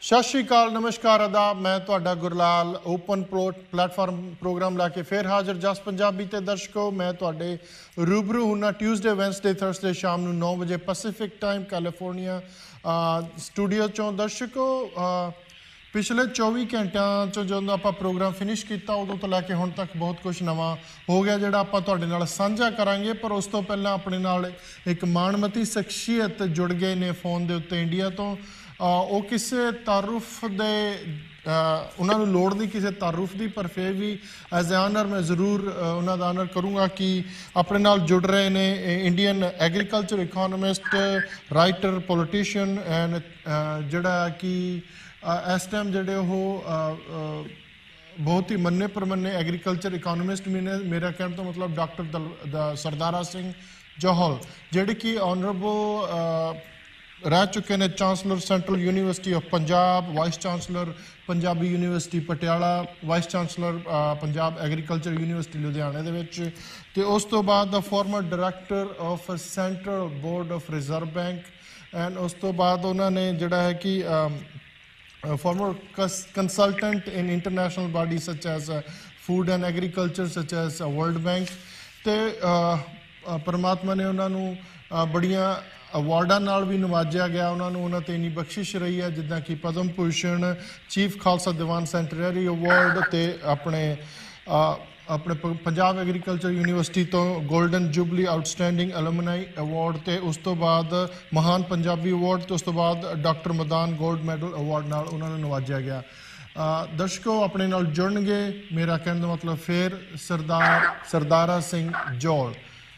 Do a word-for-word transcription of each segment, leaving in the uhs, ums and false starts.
सत श्री अकाल, नमस्कार, आदाब। मैं तुहाडा गुरलाल ओपन प्लेटफॉर्म प्रोग्राम लैके फिर हाजिर जस पंजाबी ते दर्शकों। मैं तुहाडे रूबरू हुन्ना ट्यूसडे वैनसडे थर्सडे शाम नूं नौ बजे पैसिफिक टाइम कैलीफोर्निया स्टूडियो चों। दर्शकों, पिछले चौबी घंटिਆਂ चों ਜਦੋਂ ਆਪਾਂ प्रोग्राम फिनिश किया उदों तो लैके हुण तक बहुत कुछ नवां हो गया ਜਿਹੜਾ ਆਪਾਂ ਤੁਹਾਡੇ ਨਾਲ ਸਾਂਝਾ ਕਰਾਂਗੇ। पर उस तो पहलां अपने नाल एक माणमती शख्सियत जुड़ गए ने फोन के उत्ते इंडिया तो। ਉਹ ਕਿਸੇ ਤਾਰੁਫ ਦੇ ਉਹਨਾਂ ਨੂੰ ਲੋੜ ਨਹੀਂ ਕਿਸੇ ਤਾਰੁਫ ਦੀ, ਪਰ ਫਿਰ ਵੀ ਐਜ਼ ਐ ਆਨਰ ਮੈਂ ਜ਼ਰੂਰ ਉਹਨਾਂ ਦਾ ਆਨਰ ਕਰੂੰਗਾ ਕਿ ਆਪਣੇ ਨਾਲ ਜੁੜ ਰਹੇ ਨੇ Indian agriculture economist, writer, politician and ਜਿਹੜਾ ਕਿ ਇਸ ਟਾਈਮ ਜਿਹੜੇ ਉਹ ਬਹੁਤ ਹੀ ਮੰਨੇ ਪ੍ਰਮੰਨੇ ਐਗਰੀਕਲਚਰ ਇਕੋਨੋਮਿਸਟ ਵੀ ਨੇ। ਮੇਰਾ ਕਹਿਣ ਤੋਂ ਮਤਲਬ ਡਾਕਟਰ ਸਰਦਾਰਾ ਸਿੰਘ ਜੌਹਲ, ਜਿਹੜੇ ਕਿ ਆਨਰੇਬਲ रह चुके हैं chancellor central university of Punjab, vice chancellor Punjabi university Patiala, vice chancellor Punjab agriculture university लुधियाने दे विच, ते उस तो बाद the former director of central board of reserve bank, and उस तो बाद उन्होंने जिहड़ा है कि former consultant in international body such as food and agriculture such as world bank. तो परमात्मा ने उन्होंने बड़िया ਅਵਾਰਡਾਂ ਨਾਲ ਵੀ ਨਵਾਜਿਆ ਗਿਆ। ਉਹਨਾਂ ਨੂੰ ਉਹਨਾਂ 'ਤੇ ਇੰਨੀ ਬਖਸ਼ਿਸ਼ ਰਹੀ ਹੈ ਜਿੱਦਾਂ ਕਿ Padma Bhushan, chief Khalsa Diwan centenary award, ਅਤੇ ਆਪਣੇ ਆਪਣੇ ਪੰਜਾਬ ਐਗਰੀਕਲਚਰ ਯੂਨੀਵਰਸਿਟੀ ਤੋਂ golden jubilee outstanding alumni award, ਅਤੇ ਉਸ ਤੋਂ ਬਾਅਦ ਮਹਾਨ ਪੰਜਾਬੀ ਅਵਾਰਡ, ਅਤੇ ਉਸ ਤੋਂ ਬਾਅਦ doctor Madan gold medal award ਨਾਲ ਉਹਨਾਂ ਨੂੰ ਨਵਾਜਿਆ ਗਿਆ। ਦਰਸ਼ਕੋ, ਆਪਣੇ ਨਾਲ ਜੁੜਨਗੇ ਮੇਰਾ ਕਹਿਣ ਦਾ ਮਤਲਬ ਫਿਰ ਸਰਦਾਰ ਸਰਦਾਰਾ ਸਿੰਘ ਜੌਹਲ।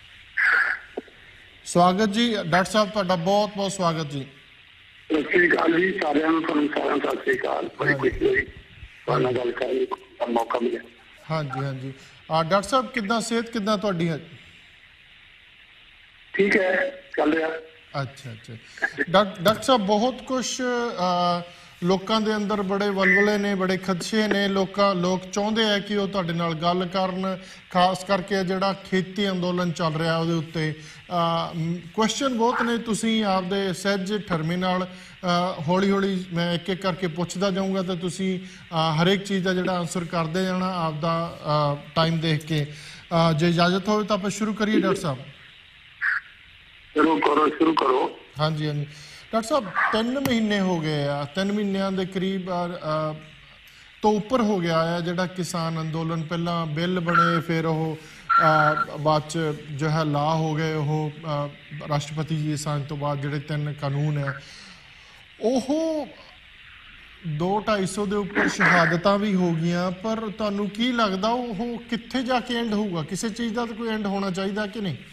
स्वागत जी डॉक्टर साहब, तुहाडा बहुत बहुत स्वागत जी। सत श्री अकाल जी सारिਆਂ ਨੂੰ। ਤੁਹਾਨੂੰ ਸਾਰਿਆਂ ਨੂੰ ਸਤਿ श्री अकाल। ਬੜੀ ਖੁਸ਼ੀ ਹੋਈ ਤੁਹਾਡੇ ਨਾਲ ਗੱਲ ਕਰਨ ਦਾ ਮੌਕਾ ਮਿਲਿਆ। ਹਾਂਜੀ ਹਾਂਜੀ ਡਾਕਟਰ ਸਾਹਿਬ, ਕਿੱਦਾਂ ਸਿਹਤ ਕਿੱਦਾਂ ਤੁਹਾਡੀ ਹੈ? ਠੀਕ ਹੈ, ਚੱਲ ਰਿਹਾ। ਅੱਛਾ ਅੱਛਾ ਡਾਕਟਰ ਸਾਹਿਬ, ਬਹੁਤ ਕੁਛ ਲੋਕਾਂ ਦੇ ਅੰਦਰ ਬੜੇ ਵਲਵਲੇ ਨੇ, ਬੜੇ ਖਦਸ਼ੇ ਨੇ। ਲੋਕਾਂ ਲੋਕ ਚਾਹੁੰਦੇ ਆ ਕਿ ਉਹ ਤੁਹਾਡੇ ਨਾਲ ਗੱਲ ਕਰਨ, ਖਾਸ ਕਰਕੇ ਜਿਹੜਾ ਖੇਤੀ ਅੰਦੋਲਨ ਚੱਲ ਰਿਹਾ ਉਹਦੇ ਉੱਤੇ ਕੁਐਸਚਨ ਬਹੁਤ ਨੇ। ਤੁਸੀਂ ਆਪਦੇ ਸਹਿਜ ਠਰਮੇ ਨਾਲ ਹੌਲੀ ਹੌਲੀ ਮੈਂ ਇੱਕ ਇੱਕ ਕਰਕੇ ਪੁੱਛਦਾ ਜਾਊਂਗਾ, ਤਾਂ ਤੁਸੀਂ ਹਰੇਕ ਚੀਜ਼ ਦਾ ਜਿਹੜਾ ਆਨਸਰ ਕਰਦੇ ਜਾਣਾ ਆਪਦਾ ਟਾਈਮ ਦੇਖ ਕੇ। ਜੇ ਇਜਾਜ਼ਤ ਹੋਵੇ ਤਾਂ ਆਪਾਂ ਸ਼ੁਰੂ ਕਰੀਏ ਡਾਕਟਰ ਸਾਹਿਬ। ਸ਼ੁਰੂ ਕਰੋ ਸ਼ੁਰੂ ਕਰੋ ਹਾਂਜੀ ਹਾਂਜੀ ਡਾਕਟਰ ਸਾਹਿਬ, ਤਿੰਨ ਮਹੀਨੇ ਹੋ ਗਏ ਆ, ਤਿੰਨ ਮਹੀਨਿਆਂ ਦੇ ਕਰੀਬ ਤੋਂ ਉੱਪਰ ਹੋ ਗਿਆ ਆ ਜਿਹੜਾ ਕਿਸਾਨ ਅੰਦੋਲਨ। ਪਹਿਲਾਂ ਬਿੱਲ ਬਣੇ, ਫਿਰ ਉਹ ਬਾਅਦ 'ਚ ਜੋ ਹੈ ਲਾ ਹੋ ਗਏ, ਉਹ ਰਾਸ਼ਟਰਪਤੀ ਜੀ ਸਾਈਨ ਤੋਂ ਬਾਅਦ ਜਿਹੜੇ ਤਿੰਨ ਕਾਨੂੰਨ ਹੈ ਉਹ ਦੋ ਢਾਈ ਸੌ ਦੇ ਉੱਪਰ ਸ਼ਹਾਦਤਾਂ ਵੀ ਹੋ ਗਈਆਂ। ਪਰ ਤੁਹਾਨੂੰ ਕੀ ਲੱਗਦਾ ਉਹ ਕਿੱਥੇ ਜਾ ਕੇ ਐਂਡ ਹੋਊਗਾ? ਕਿਸੇ ਚੀਜ਼ ਦਾ ਤਾਂ ਕੋਈ ਐਂਡ ਹੋਣਾ ਚਾਹੀਦਾ ਕਿ ਨਹੀਂ?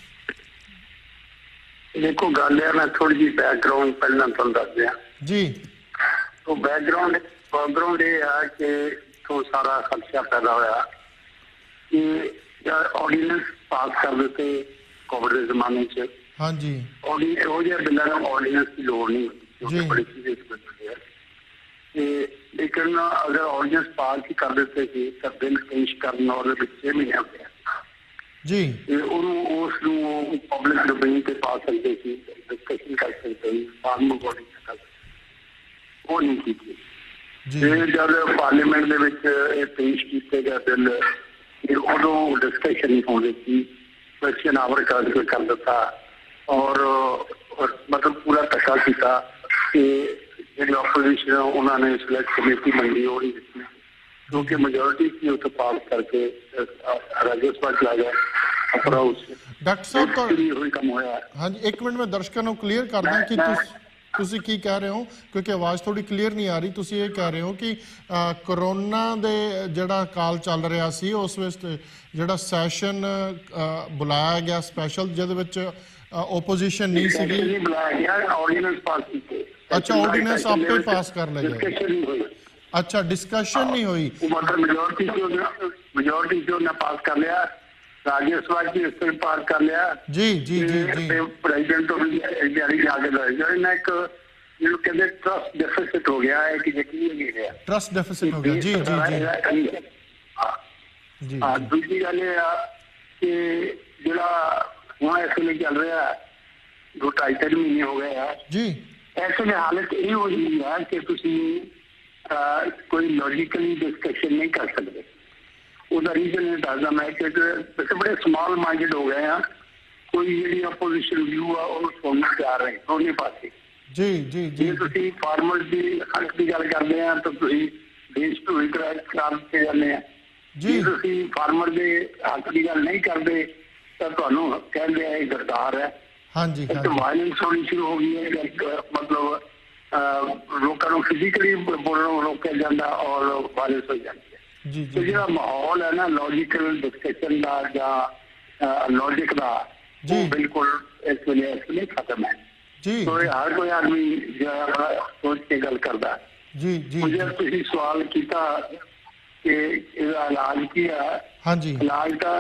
ਦੇਖੋ, ਗੱਲ ਹੈ, ਮੈਂ ਥੋੜੀ ਜਿਹੀ ਬੈਕਗਰਾਉਂਡ ਪਹਿਲਾਂ ਤੁਹਾਨੂੰ ਦੱਸ ਦਿਆਂ ਜੀ। तो बैकग्राउंड बैकग्राउंड ये है कि तो सारा खदशा पैदा होया कि ऑर्डीनेंस पास कर देते कोविड के जमाने च। हाँ जी, बिलों ऑर्डीनेंस की लोड़ नहीं होती, बड़ी चीज इस है कि लेकिन अगर ऑर्डीनेंस पास ही कर देते थे तो बिल पेश करना और छे महीने हो गया जी, पब्लिक डोमेन पे पा सकते थे, डिस्कशन कर सकते फार्म बॉडी कर सकते, वो नहीं की थी। जब पार्लीमेंट ਦੇ ਵਿੱਚ ਇਹ ਪੇਸ਼ ਕੀਤੇ ਗਏ ਬਿੱਲ, ਉਦੋਂ ਡਿਸਕਸ਼ਨ ਨਹੀਂ ਹੋਣੀ ਸੀ, ਕੁਐਸਚਨ ਆਵਰ ਕਰ ਕਰ ਦਿੱਤਾ ਔਰ ਮਤਲਬ ਪੂਰਾ ਧੱਕਾ ਕੀਤਾ ਕਿ ਜਿਹੜੀ ਆਪੋਜੀਸ਼ਨ ਉਹਨਾਂ ਨੇ ਸਿਲੈਕਟ ਕਮੇਟੀ ਮੰਗੀ ਉਹ ਨਹੀਂ ਦਿੱਤੀ, ਜੋ ਕਿ ਮੈਜੋਰਿਟੀ ਸੀ ਉੱਥੇ ਪਾਸ ਕਰਕੇ ਰਾਜ ਸਭਾ ਚ ਆ ਗਿਆ। ਡਾਕਟਰ ਸਾਹਿਬ, ਹੋਈ ਕੰਮ ਹੋਇਆ। ਹਾਂਜੀ, ਇੱਕ ਮਿੰਟ ਮੈਂ ਦਰਸ਼ਕਾਂ ਨੂੰ ਕਲੀਅਰ ਕਰਦਾ ਕਿ ਤੁਸੀਂ ਤੁਸੀਂ ਕੀ ਕਹਿ ਰਹੇ ਹੋ, ਕਿਉਂਕਿ ਆਵਾਜ਼ ਥੋੜੀ ਕਲੀਅਰ ਨਹੀਂ ਆ ਰਹੀ। ਤੁਸੀਂ ਇਹ ਕਹਿ ਰਹੇ ਹੋ ਕਿ ਕਰੋਨਾ ਦੇ ਜਿਹੜਾ ਕਾਲ ਚੱਲ ਰਿਹਾ ਸੀ ਉਸ ਵਿੱਚ ਜਿਹੜਾ ਸੈਸ਼ਨ ਬੁਲਾਇਆ ਗਿਆ ਸਪੈਸ਼ਲ, ਜਿਹਦੇ ਵਿੱਚ ਓਪੋਜੀਸ਼ਨ ਨਹੀਂ ਸੀਗੀ। ਅੱਛਾ, ਆਰਡੀਨੈਂਸ ਆਪੇ ਪਾਸ ਕਰ ਲਿਆ ਗਿਆ। ਅੱਛਾ, ਡਿਸਕਸ਼ਨ ਨਹੀਂ ਹੋਈ, ਮਤਲਬ ਮੈਜੋਰਿਟੀ ਮੈਜੋਰਿਟੀ ਜੋ ਨੇ ਪਾਸ ਕਰ ਲਿਆ, राज्य सभा की इस पर पास कर लिया जी जी जी जी प्रेसिडेंट जारी आगे बढ़ेगा। एक जिन्होंने कहते ट्रस्ट डेफिसिट हो गया है कि यकीन नहीं रहा, ट्रस्ट डेफिसिट हो गया। जी जी जी जी हाँ, दूसरी गल ये कि जिहड़ा हुण इस वेले चल रहा है, दो ढाई तीन महीने हो गए हैं जी, ऐसे में हालत ये हो रही है कि तुसीं ਅਹ, ਕੋਈ ਲੌਜੀਕਲੀ ਡਿਸਕਸ਼ਨ ਨਹੀਂ ਕਰ ਸਕਦੇ। ਉਹਦਾ ਰੀਜ਼ਨ ਇਹ ਦੱਸਦਾ ਮੈਂ ਕਿ ਅਸੀਂ ਬੜੇ ਸਮਾਲ ਮਾਈਂਡਡ ਹੋ ਗਏ ਆ। ਕੋਈ ਜਿਹੜੀ ਆਪੋਜੀਸ਼ਨ ਵਿਊ ਆ ਉਹਨੂੰ ਸੁਣਨ ਤਿਆਰ ਹੈ ਦੋਨੇ ਪਾਸੇ। ਜੀ ਜੀ ਜੀ ਜੇ ਤੁਸੀਂ ਫਾਰਮਰ ਦੀ ਹੱਕ ਦੀ ਗੱਲ ਕਰਦੇ ਆ ਤਾਂ ਤੁਸੀਂ ਦੇਸ਼ ਤੋਂ ਕਰਾ ਦਿੱਤੇ ਜਾਂਦੇ ਆ। ਜੇ ਤੁਸੀਂ ਫਾਰਮਰ ਦੇ ਹੱਕ ਦੀ ਗੱਲ ਨਹੀਂ ਕਰਦੇ ਤਾਂ ਤੁਹਾਨੂੰ ਕਹਿੰਦੇ ਆ ਇਹ ਗਰਦਾਰ ਹੈ। ਹਾਂਜੀ ਵਾਇਲੈਂਸ ਹੋਣੀ ਸ਼ੁਰੂ ਹੋ ਗਈ ਹੈ। ਮਤਲਬ ਲੋਕਾਂ ਨੂੰ ਫਿਜ਼ੀਕਲੀ ਬੋਲਣੋਂ ਰੋਕਿਆ ਜਾਂਦਾ ਔਰ ਵਾਇਲੈਂਸ ਹੋ ਜਾਂਦੀ ਹੈ। ਜੀ ਤੇ ਜਿਹੜਾ ਮਾਹੌਲ ਹੈ ਨਾ ਲੌਜੀਕਲ ਡਿਸਕਸ਼ਨ ਦਾ ਜਾਂ ਲੌਜਿਕ ਦਾ ਉਹ ਬਿਲਕੁਲ ਇਸ ਵੇਲੇ ਇਸ ਵੇਲੇ ਖਤਮ ਹੈ। ਜੀ तो हर कोई आदमी जो है बड़ा सोच के गल करता है। जी जी मुझे तुसी सवाल किया कि इसका इलाज की है। हाँ जी इलाज का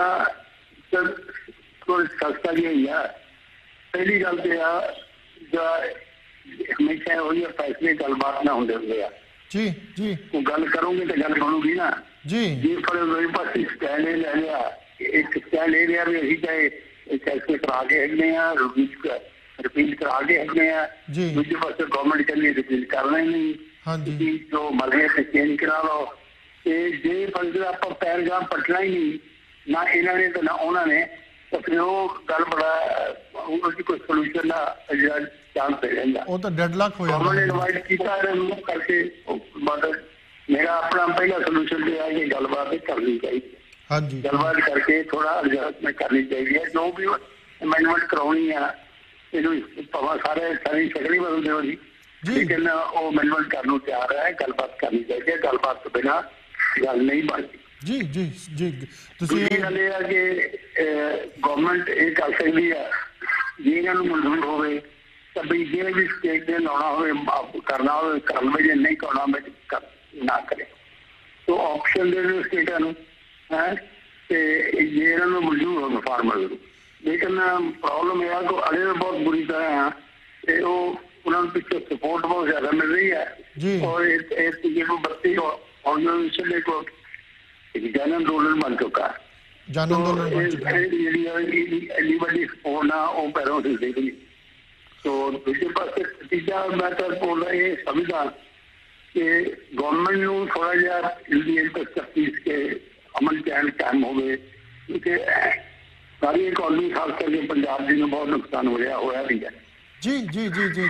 थोड़ा सस्ता ही है। पहली गल तो है जो हमेशा वही फैसले गलबात ना होंगे होंगे जी जी वो गल करोगे तो गल बनूगी ना जी जी। पर मेरे पास स्टैंड ले लिया एक स्टैंड ले लिया भी अभी चाहे फैसले करा के हटने रिव्यू रिपील करा के हटने दूसरे पास गवर्नमेंट कहती रिपील करना ही नहीं जो मर्जी चेंज करा लो। जे फैसले आप पैराग्राफ पटना ही नहीं ना इन्होंने तो ना उन्होंने तो फिर वो गल बड़ा कोई सोल्यूशन का चांस रह जाता। गवर्नमेंट इनवाइट किया करके मतलब मेरा अपना पहला सोल्यूशन यह है कि गलबात करनी चाहिए। गलबात करके थोड़ा एडजस्टमेंट करनी चाहिए। जो भी अमेंडमेंट करानी है भावें सारे सारी शक्ल ही बदलते हो जी लेकिन वो अमेंडमेंट करने को तैयार है। गलबात करनी चाहिए। गलबात तो बिना गल नहीं बनती। जी जी जी दूसरी गल यह है कि गवर्नमेंट ये कर सकती है जे इन्हों मंजूर होवे तो भाई जे भी स्टेट ने लाना हो करना हो कर लो जे नहीं करना ना करे तो ऑप्शन दे दो स्टेटा है जे इन्हों मंजूर हो फार्मर। लेकिन प्रॉब्लम यह है अड़े बहुत बुरी तरह है वो उन्होंने पिछले सपोर्ट बहुत ज्यादा मिल रही है और जो बत्ती ऑर्गेनाइजेशन को जन आंदोलन बन चुका है। एडी बड़ी सपोर्ट ना वो पैरों से देख ली। तो दूसरे पास तीजा मैं तो बोल रहा ये समझा कि गवर्नमेंट को थोड़ा जहा तफ्तीश के अमन चैन कायम हो गए क्योंकि सारी इकोनॉमी खास करके पंजाब जी में बहुत नुकसान हो रहा होया भी है। जी जी जी जी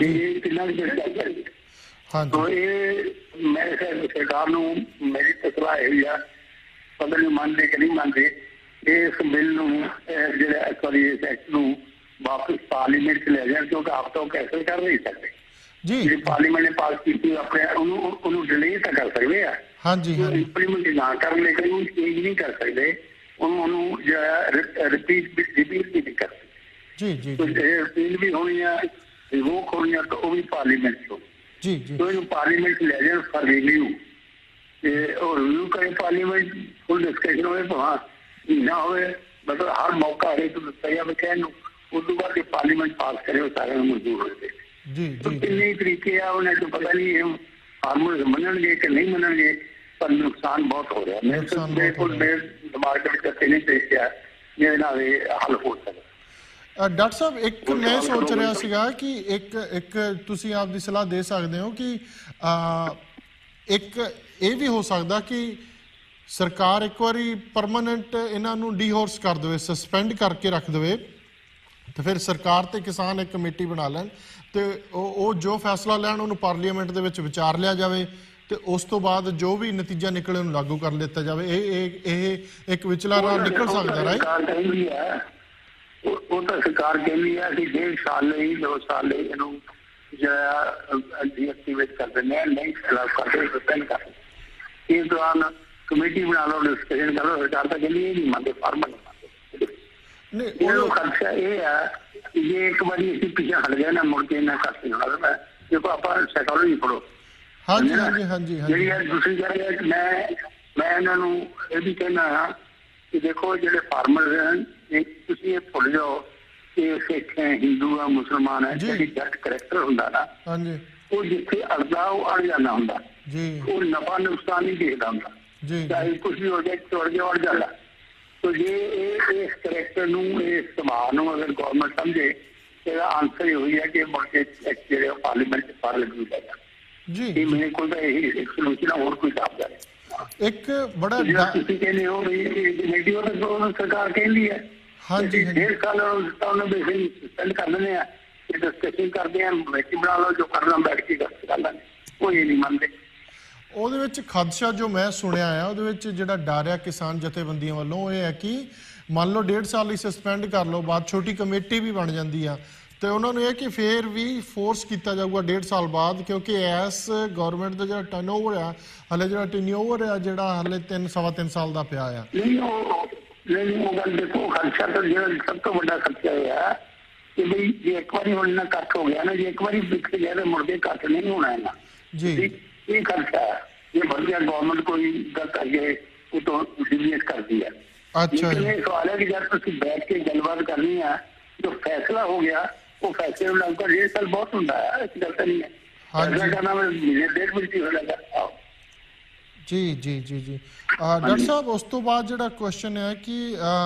जी हाँ तो ये मैं सरकार नूं मेरी तो सलाह यही है पता नहीं मानते कि नहीं मानते इस बिल नूं जिहड़ा सॉरी इस एक्ट नूं वापस पार्लीमेंट च ले जाए क्योंकि आप तो कैंसल कर नहीं सकते जी। पार्लीमेंट ने पास की अपने उन्होंने डिले तो कर सकते हैं। हाँ जी इंप्लीमेंट ना कर लेकिन उन्हें चेंज नहीं कर सकते उन्होंने जो है रिपीट रिपीट भी नहीं कर सकते। जी जी तो रिपील भी होनी है रिवोक होनी है तो वो भी पार्लीमेंट हो जी जी तो इन पार्लीमेंट ले जाए फॉर रिव्यू और रिव्यू करे पार्लीमेंट फुल डिस्कशन हो तो हाँ महीना हो मतलब हर मौका है तो तैयार कहन उस बाद पार्लीमेंट पास करे वो सारे मंजूर होते जी तो किन्ने तरीके है उन्हें तो पता नहीं फार्मर मनणगे कि नहीं मनणगे पर नुकसान बहुत हो रहा है। मैं बिल्कुल मेरे दिमाग के नहीं पेश किया जिहदे नाल हल हो सके। ਡਾਕਟਰ ਸਾਹਿਬ ਇੱਕ ਮੈਂ ਸੋਚ ਰਿਹਾ ਸੀਗਾ ਕਿ ਇੱਕ ਇੱਕ ਤੁਸੀਂ ਆਪ ਦੀ ਸਲਾਹ ਦੇ ਸਕਦੇ ਹੋ ਕਿ ਇੱਕ ਇਹ ਵੀ ਹੋ ਸਕਦਾ ਕਿ ਸਰਕਾਰ ਇੱਕ ਵਾਰੀ ਪਰਮਾਨੈਂਟ ਇਹਨਾਂ ਨੂੰ ਡੀਹੋਰਸ ਕਰ ਦੇਵੇ ਸਸਪੈਂਡ ਕਰਕੇ ਰੱਖ ਦੇਵੇ ਤੇ ਫਿਰ ਸਰਕਾਰ ਤੇ ਕਿਸਾਨ ਇੱਕ ਕਮੇਟੀ ਬਣਾ ਲੈਣ ਤੇ ਉਹ ਉਹ ਜੋ ਫੈਸਲਾ ਲੈਣ ਉਹਨੂੰ ਪਾਰਲੀਮੈਂਟ ਦੇ ਵਿੱਚ ਵਿਚਾਰ ਲਿਆ ਜਾਵੇ ਤੇ ਉਸ ਤੋਂ ਬਾਅਦ ਜੋ ਵੀ ਨਤੀਜਾ ਨਿਕਲੇ ਉਹਨੂੰ ਲਾਗੂ ਕਰ ਲਿੱਤਾ ਜਾਵੇ। ਇਹ ਇਹ ਇੱਕ ਵਿਚਲਾ ਰਾਹ ਨਿਕਲ ਸਕਦਾ ਰਾਈਟ। ਉਹ ਤਾਂ ਸਰਕਾਰ ਕਹਿੰਦੀ ਹੈ ਕਿ ਡੇਢ ਸਾਲ ਲਈ ਦੋ ਸਾਲ ਲਈ ਇਹਨੂੰ ਜਿਹੜਾ ਡੀਐਕਟੀਵੇਟ ਕਰ ਦਿੰਦੇ ਆ ਨਹੀਂ ਖਿਲਾਫ ਕਰਦੇ ਸਸਪੈਂਡ ਕਰ ਇਸ ਦੌਰਾਨ ਕਮੇਟੀ ਬਣਾ ਲਓ ਡਿਸਕਸ਼ਨ ਕਰੋ। ਸਰਕਾਰ ਤਾਂ ਕਹਿੰਦੀ ਇਹ ਨਹੀਂ ਮੰਨਦੇ ਫਾਰਮਰ ਨਹੀਂ ਉਹ ਖਰਚਾ ਇਹ ਹੈ ਕਿ ਜੇ ਇੱਕ ਵਾਰੀ ਅਸੀਂ ਪਿੱਛੇ ਹਟ ਗਏ ਨਾ ਮੁੜ ਕੇ ਇਹਨਾਂ ਕਰਦੇ ਹੋਣਾ ਦੇਖੋ ਆਪਾਂ ਸਾਈਕੋਲੋਜੀ ਪੜੋ ਹਾਂਜੀ ਹਾਂਜੀ ਹਾਂਜੀ ਜਿਹੜੀ ਦੂਸਰੀ ਗੱਲ ਹੈ ਕਿ ਮੈਂ ਮੈਂ ਇਹਨਾਂ ਨੂੰ ਇਹ ਵੀ ਕਹਿਣਾ ਹਾਂ ਕਿ ਦੇਖੋ ਜਿਹੜੇ ਫਾਰਮਰ ਹਨ ਤੁਸੀਂ ਇਹ ਭੁੱਲ ਜਾਓ ਕਿ ਸਿੱਖ ਹੈ ਹਿੰਦੂ ਆ ਮੁਸਲਮਾਨ ਹੈ ਜਿਹੜੀ ਜੱਟ ਕਰੈਕਟਰ ਹੁੰਦਾ ਨਾ ਉਹ ਜਿੱਥੇ ਅੜਦਾ ਉਹ ਅੜ ਜਾਂਦਾ ਹੁੰਦਾ ਉਹ ਨਫਾ ਨੁਕਸਾਨ ਨਹੀਂ ਦੇਖਦਾ ਹੁੰਦਾ ਚਾਹੇ ਕੁਛ ਵੀ ਹੋ ਜਾਏ ਤੁਰ ਗਿਆ ਅੜ ਜਾਂਦਾ। तो ये इस करैक्टर नूं इस सुभाव नूं अगर गवर्नमेंट समझे तो आंसर ये है कि मुड़ के पार्लीमेंट पार लगू जाएगा ਜੀ ਇਹ ਮੇਰੇ ਕੋਲ ਤਾਂ ਇਹ ਇੱਕ ਸੋਲੂਸ਼ਨ ਹੋਰ ਕੋਈ ਸਾਹਮਣੇ ਇੱਕ ਬੜਾ ਤੁਸੀਂ ਕਹਿੰਦੇ ਹੋ ਵੀ ਕਮੇਟੀ ਉਹ ਤਾਂ ਸਰਕਾਰ ਕਹਿੰਦੀ ਹੈ ਹਾਂਜੀ ਡੇਢ ਸਾਲ ਉਹਨਾਂ ਦੇ ਸੈਂਡ ਕਰ ਦਿੰਦੇ ਆ ਡਿਸਕਸ਼ਨ ਕਰਦੇ ਆ ਕਮੇਟੀ ਬਣਾ ਲਓ ਜੋ ਕਰਨਾ ਬੈਠ ਕੇ ਕਰ ਲਾਂਗੇ ਉਹ ਇਹ ਨਹੀਂ ਮੰਨਦੇ। ਉਹਦੇ ਵਿੱਚ ਖਦਸ਼ਾ ਜੋ ਮੈਂ ਸੁਣਿਆ ਆ ਉਹਦੇ ਵਿੱਚ ਜਿਹੜਾ ਡਰ ਆ ਕਿਸਾਨ ਜਥੇਬੰਦੀਆਂ ਵੱਲੋਂ ਇਹ ਹੈ ਕਿ ਮੰਨ ਲਓ ਡੇਢ ਸਾਲ ਲਈ ਸਸਪੈਂਡ ਕਰ ਲਓ ਬਾਅਦ ਛੋਟੀ ਕਮੇਟੀ ਵੀ ਬਣ ਜਾਂਦੀ ਆ ਤੇ ਉਹਨਾਂ ਨੂੰ ਇਹ ਕਿ ਫੇਰ ਵੀ ਫੋਰਸ ਕੀਤਾ ਜਾਊਗਾ ਡੇਢ ਸਾਲ ਬਾਅਦ ਕਿਉਂਕਿ ਇਸ ਗਵਰਨਮੈਂਟ ਦਾ ਜਿਹੜਾ ਟਰਨਓਵਰ ਆ ਹਲੇ ਜਿਹੜਾ ਟਰਨਓਵਰ ਆ ਜਿਹੜਾ ਹਲੇ ਤਿੰਨ ਸਵਾ ਤਿੰਨ ਸਾਲ ਦਾ ਪਿਆ ਆ। ਨਹੀਂ ਉਹ ਨਹੀਂ ਉਹ ਗੱਲ ਦੇਖੋ ਖਰਚਾ ਤਾਂ ਜਿਹੜਾ ਸਭ ਤੋਂ ਵੱਡਾ ਖਰਚਾ ਇਹ ਆ ਕਿ ਬਈ ਜੇ ਇੱਕ ਵਾਰੀ ਹੁਣ ਨਾ ਕੱਟ ਹੋ ਗਿਆ ਨਾ ਜੇ ਇੱਕ ਵਾਰੀ ਵਿਕ ਗਿਆ ਤਾਂ ਮੁੜਦੇ ਕੱਟ ਨਹੀਂ ਹੋਣਾ ਇਹਨਾਂ ਜੀ ਇਹ ਖਰਚਾ ਇਹ ਵਧੀਆ ਗਵਰਨਮੈਂਟ ਕੋਈ ਗਲਤ ਅੱਗੇ ਉਹ ਤੋਂ ਡਿਲੀਟ ਕਰਦੀ ਹੈ। ਅੱਛਾ ਜੀ ਇਹ ਸਵਾਲ ਹੈ ਕਿ ਜਦ ਤੁਸੀਂ ਬੈਠ ਕੇ ਗੱਲਬਾਤ ਕਰਨੀ ਆ ਜੋ ਫੈਸਲਾ ਹੋ ਗਿਆ ਉਹ ਫੈਸਲੇ ਨੂੰ ਲੱਗਦਾ ਡੇਢ ਸਾਲ ਬਹੁਤ ਹੁੰਦਾ ਹੈ ਇਸ ਗੱਲ ਤਾਂ ਨਹੀਂ ਹੈ। ਫੈਸਲਾ ਕਰਨਾ ਮਹੀਨੇ ਡੇਢ ਮਹੀਨੇ ਹੋ ਜਾਏਗਾ। ਜੀ ਜੀ ਜੀ ਜੀ ਡਾਕਟਰ ਸਾਹਿਬ ਉਸ ਤੋਂ ਬਾਅਦ ਜਿਹੜਾ ਕੁਐਸਚਨ ਹੈ ਕਿ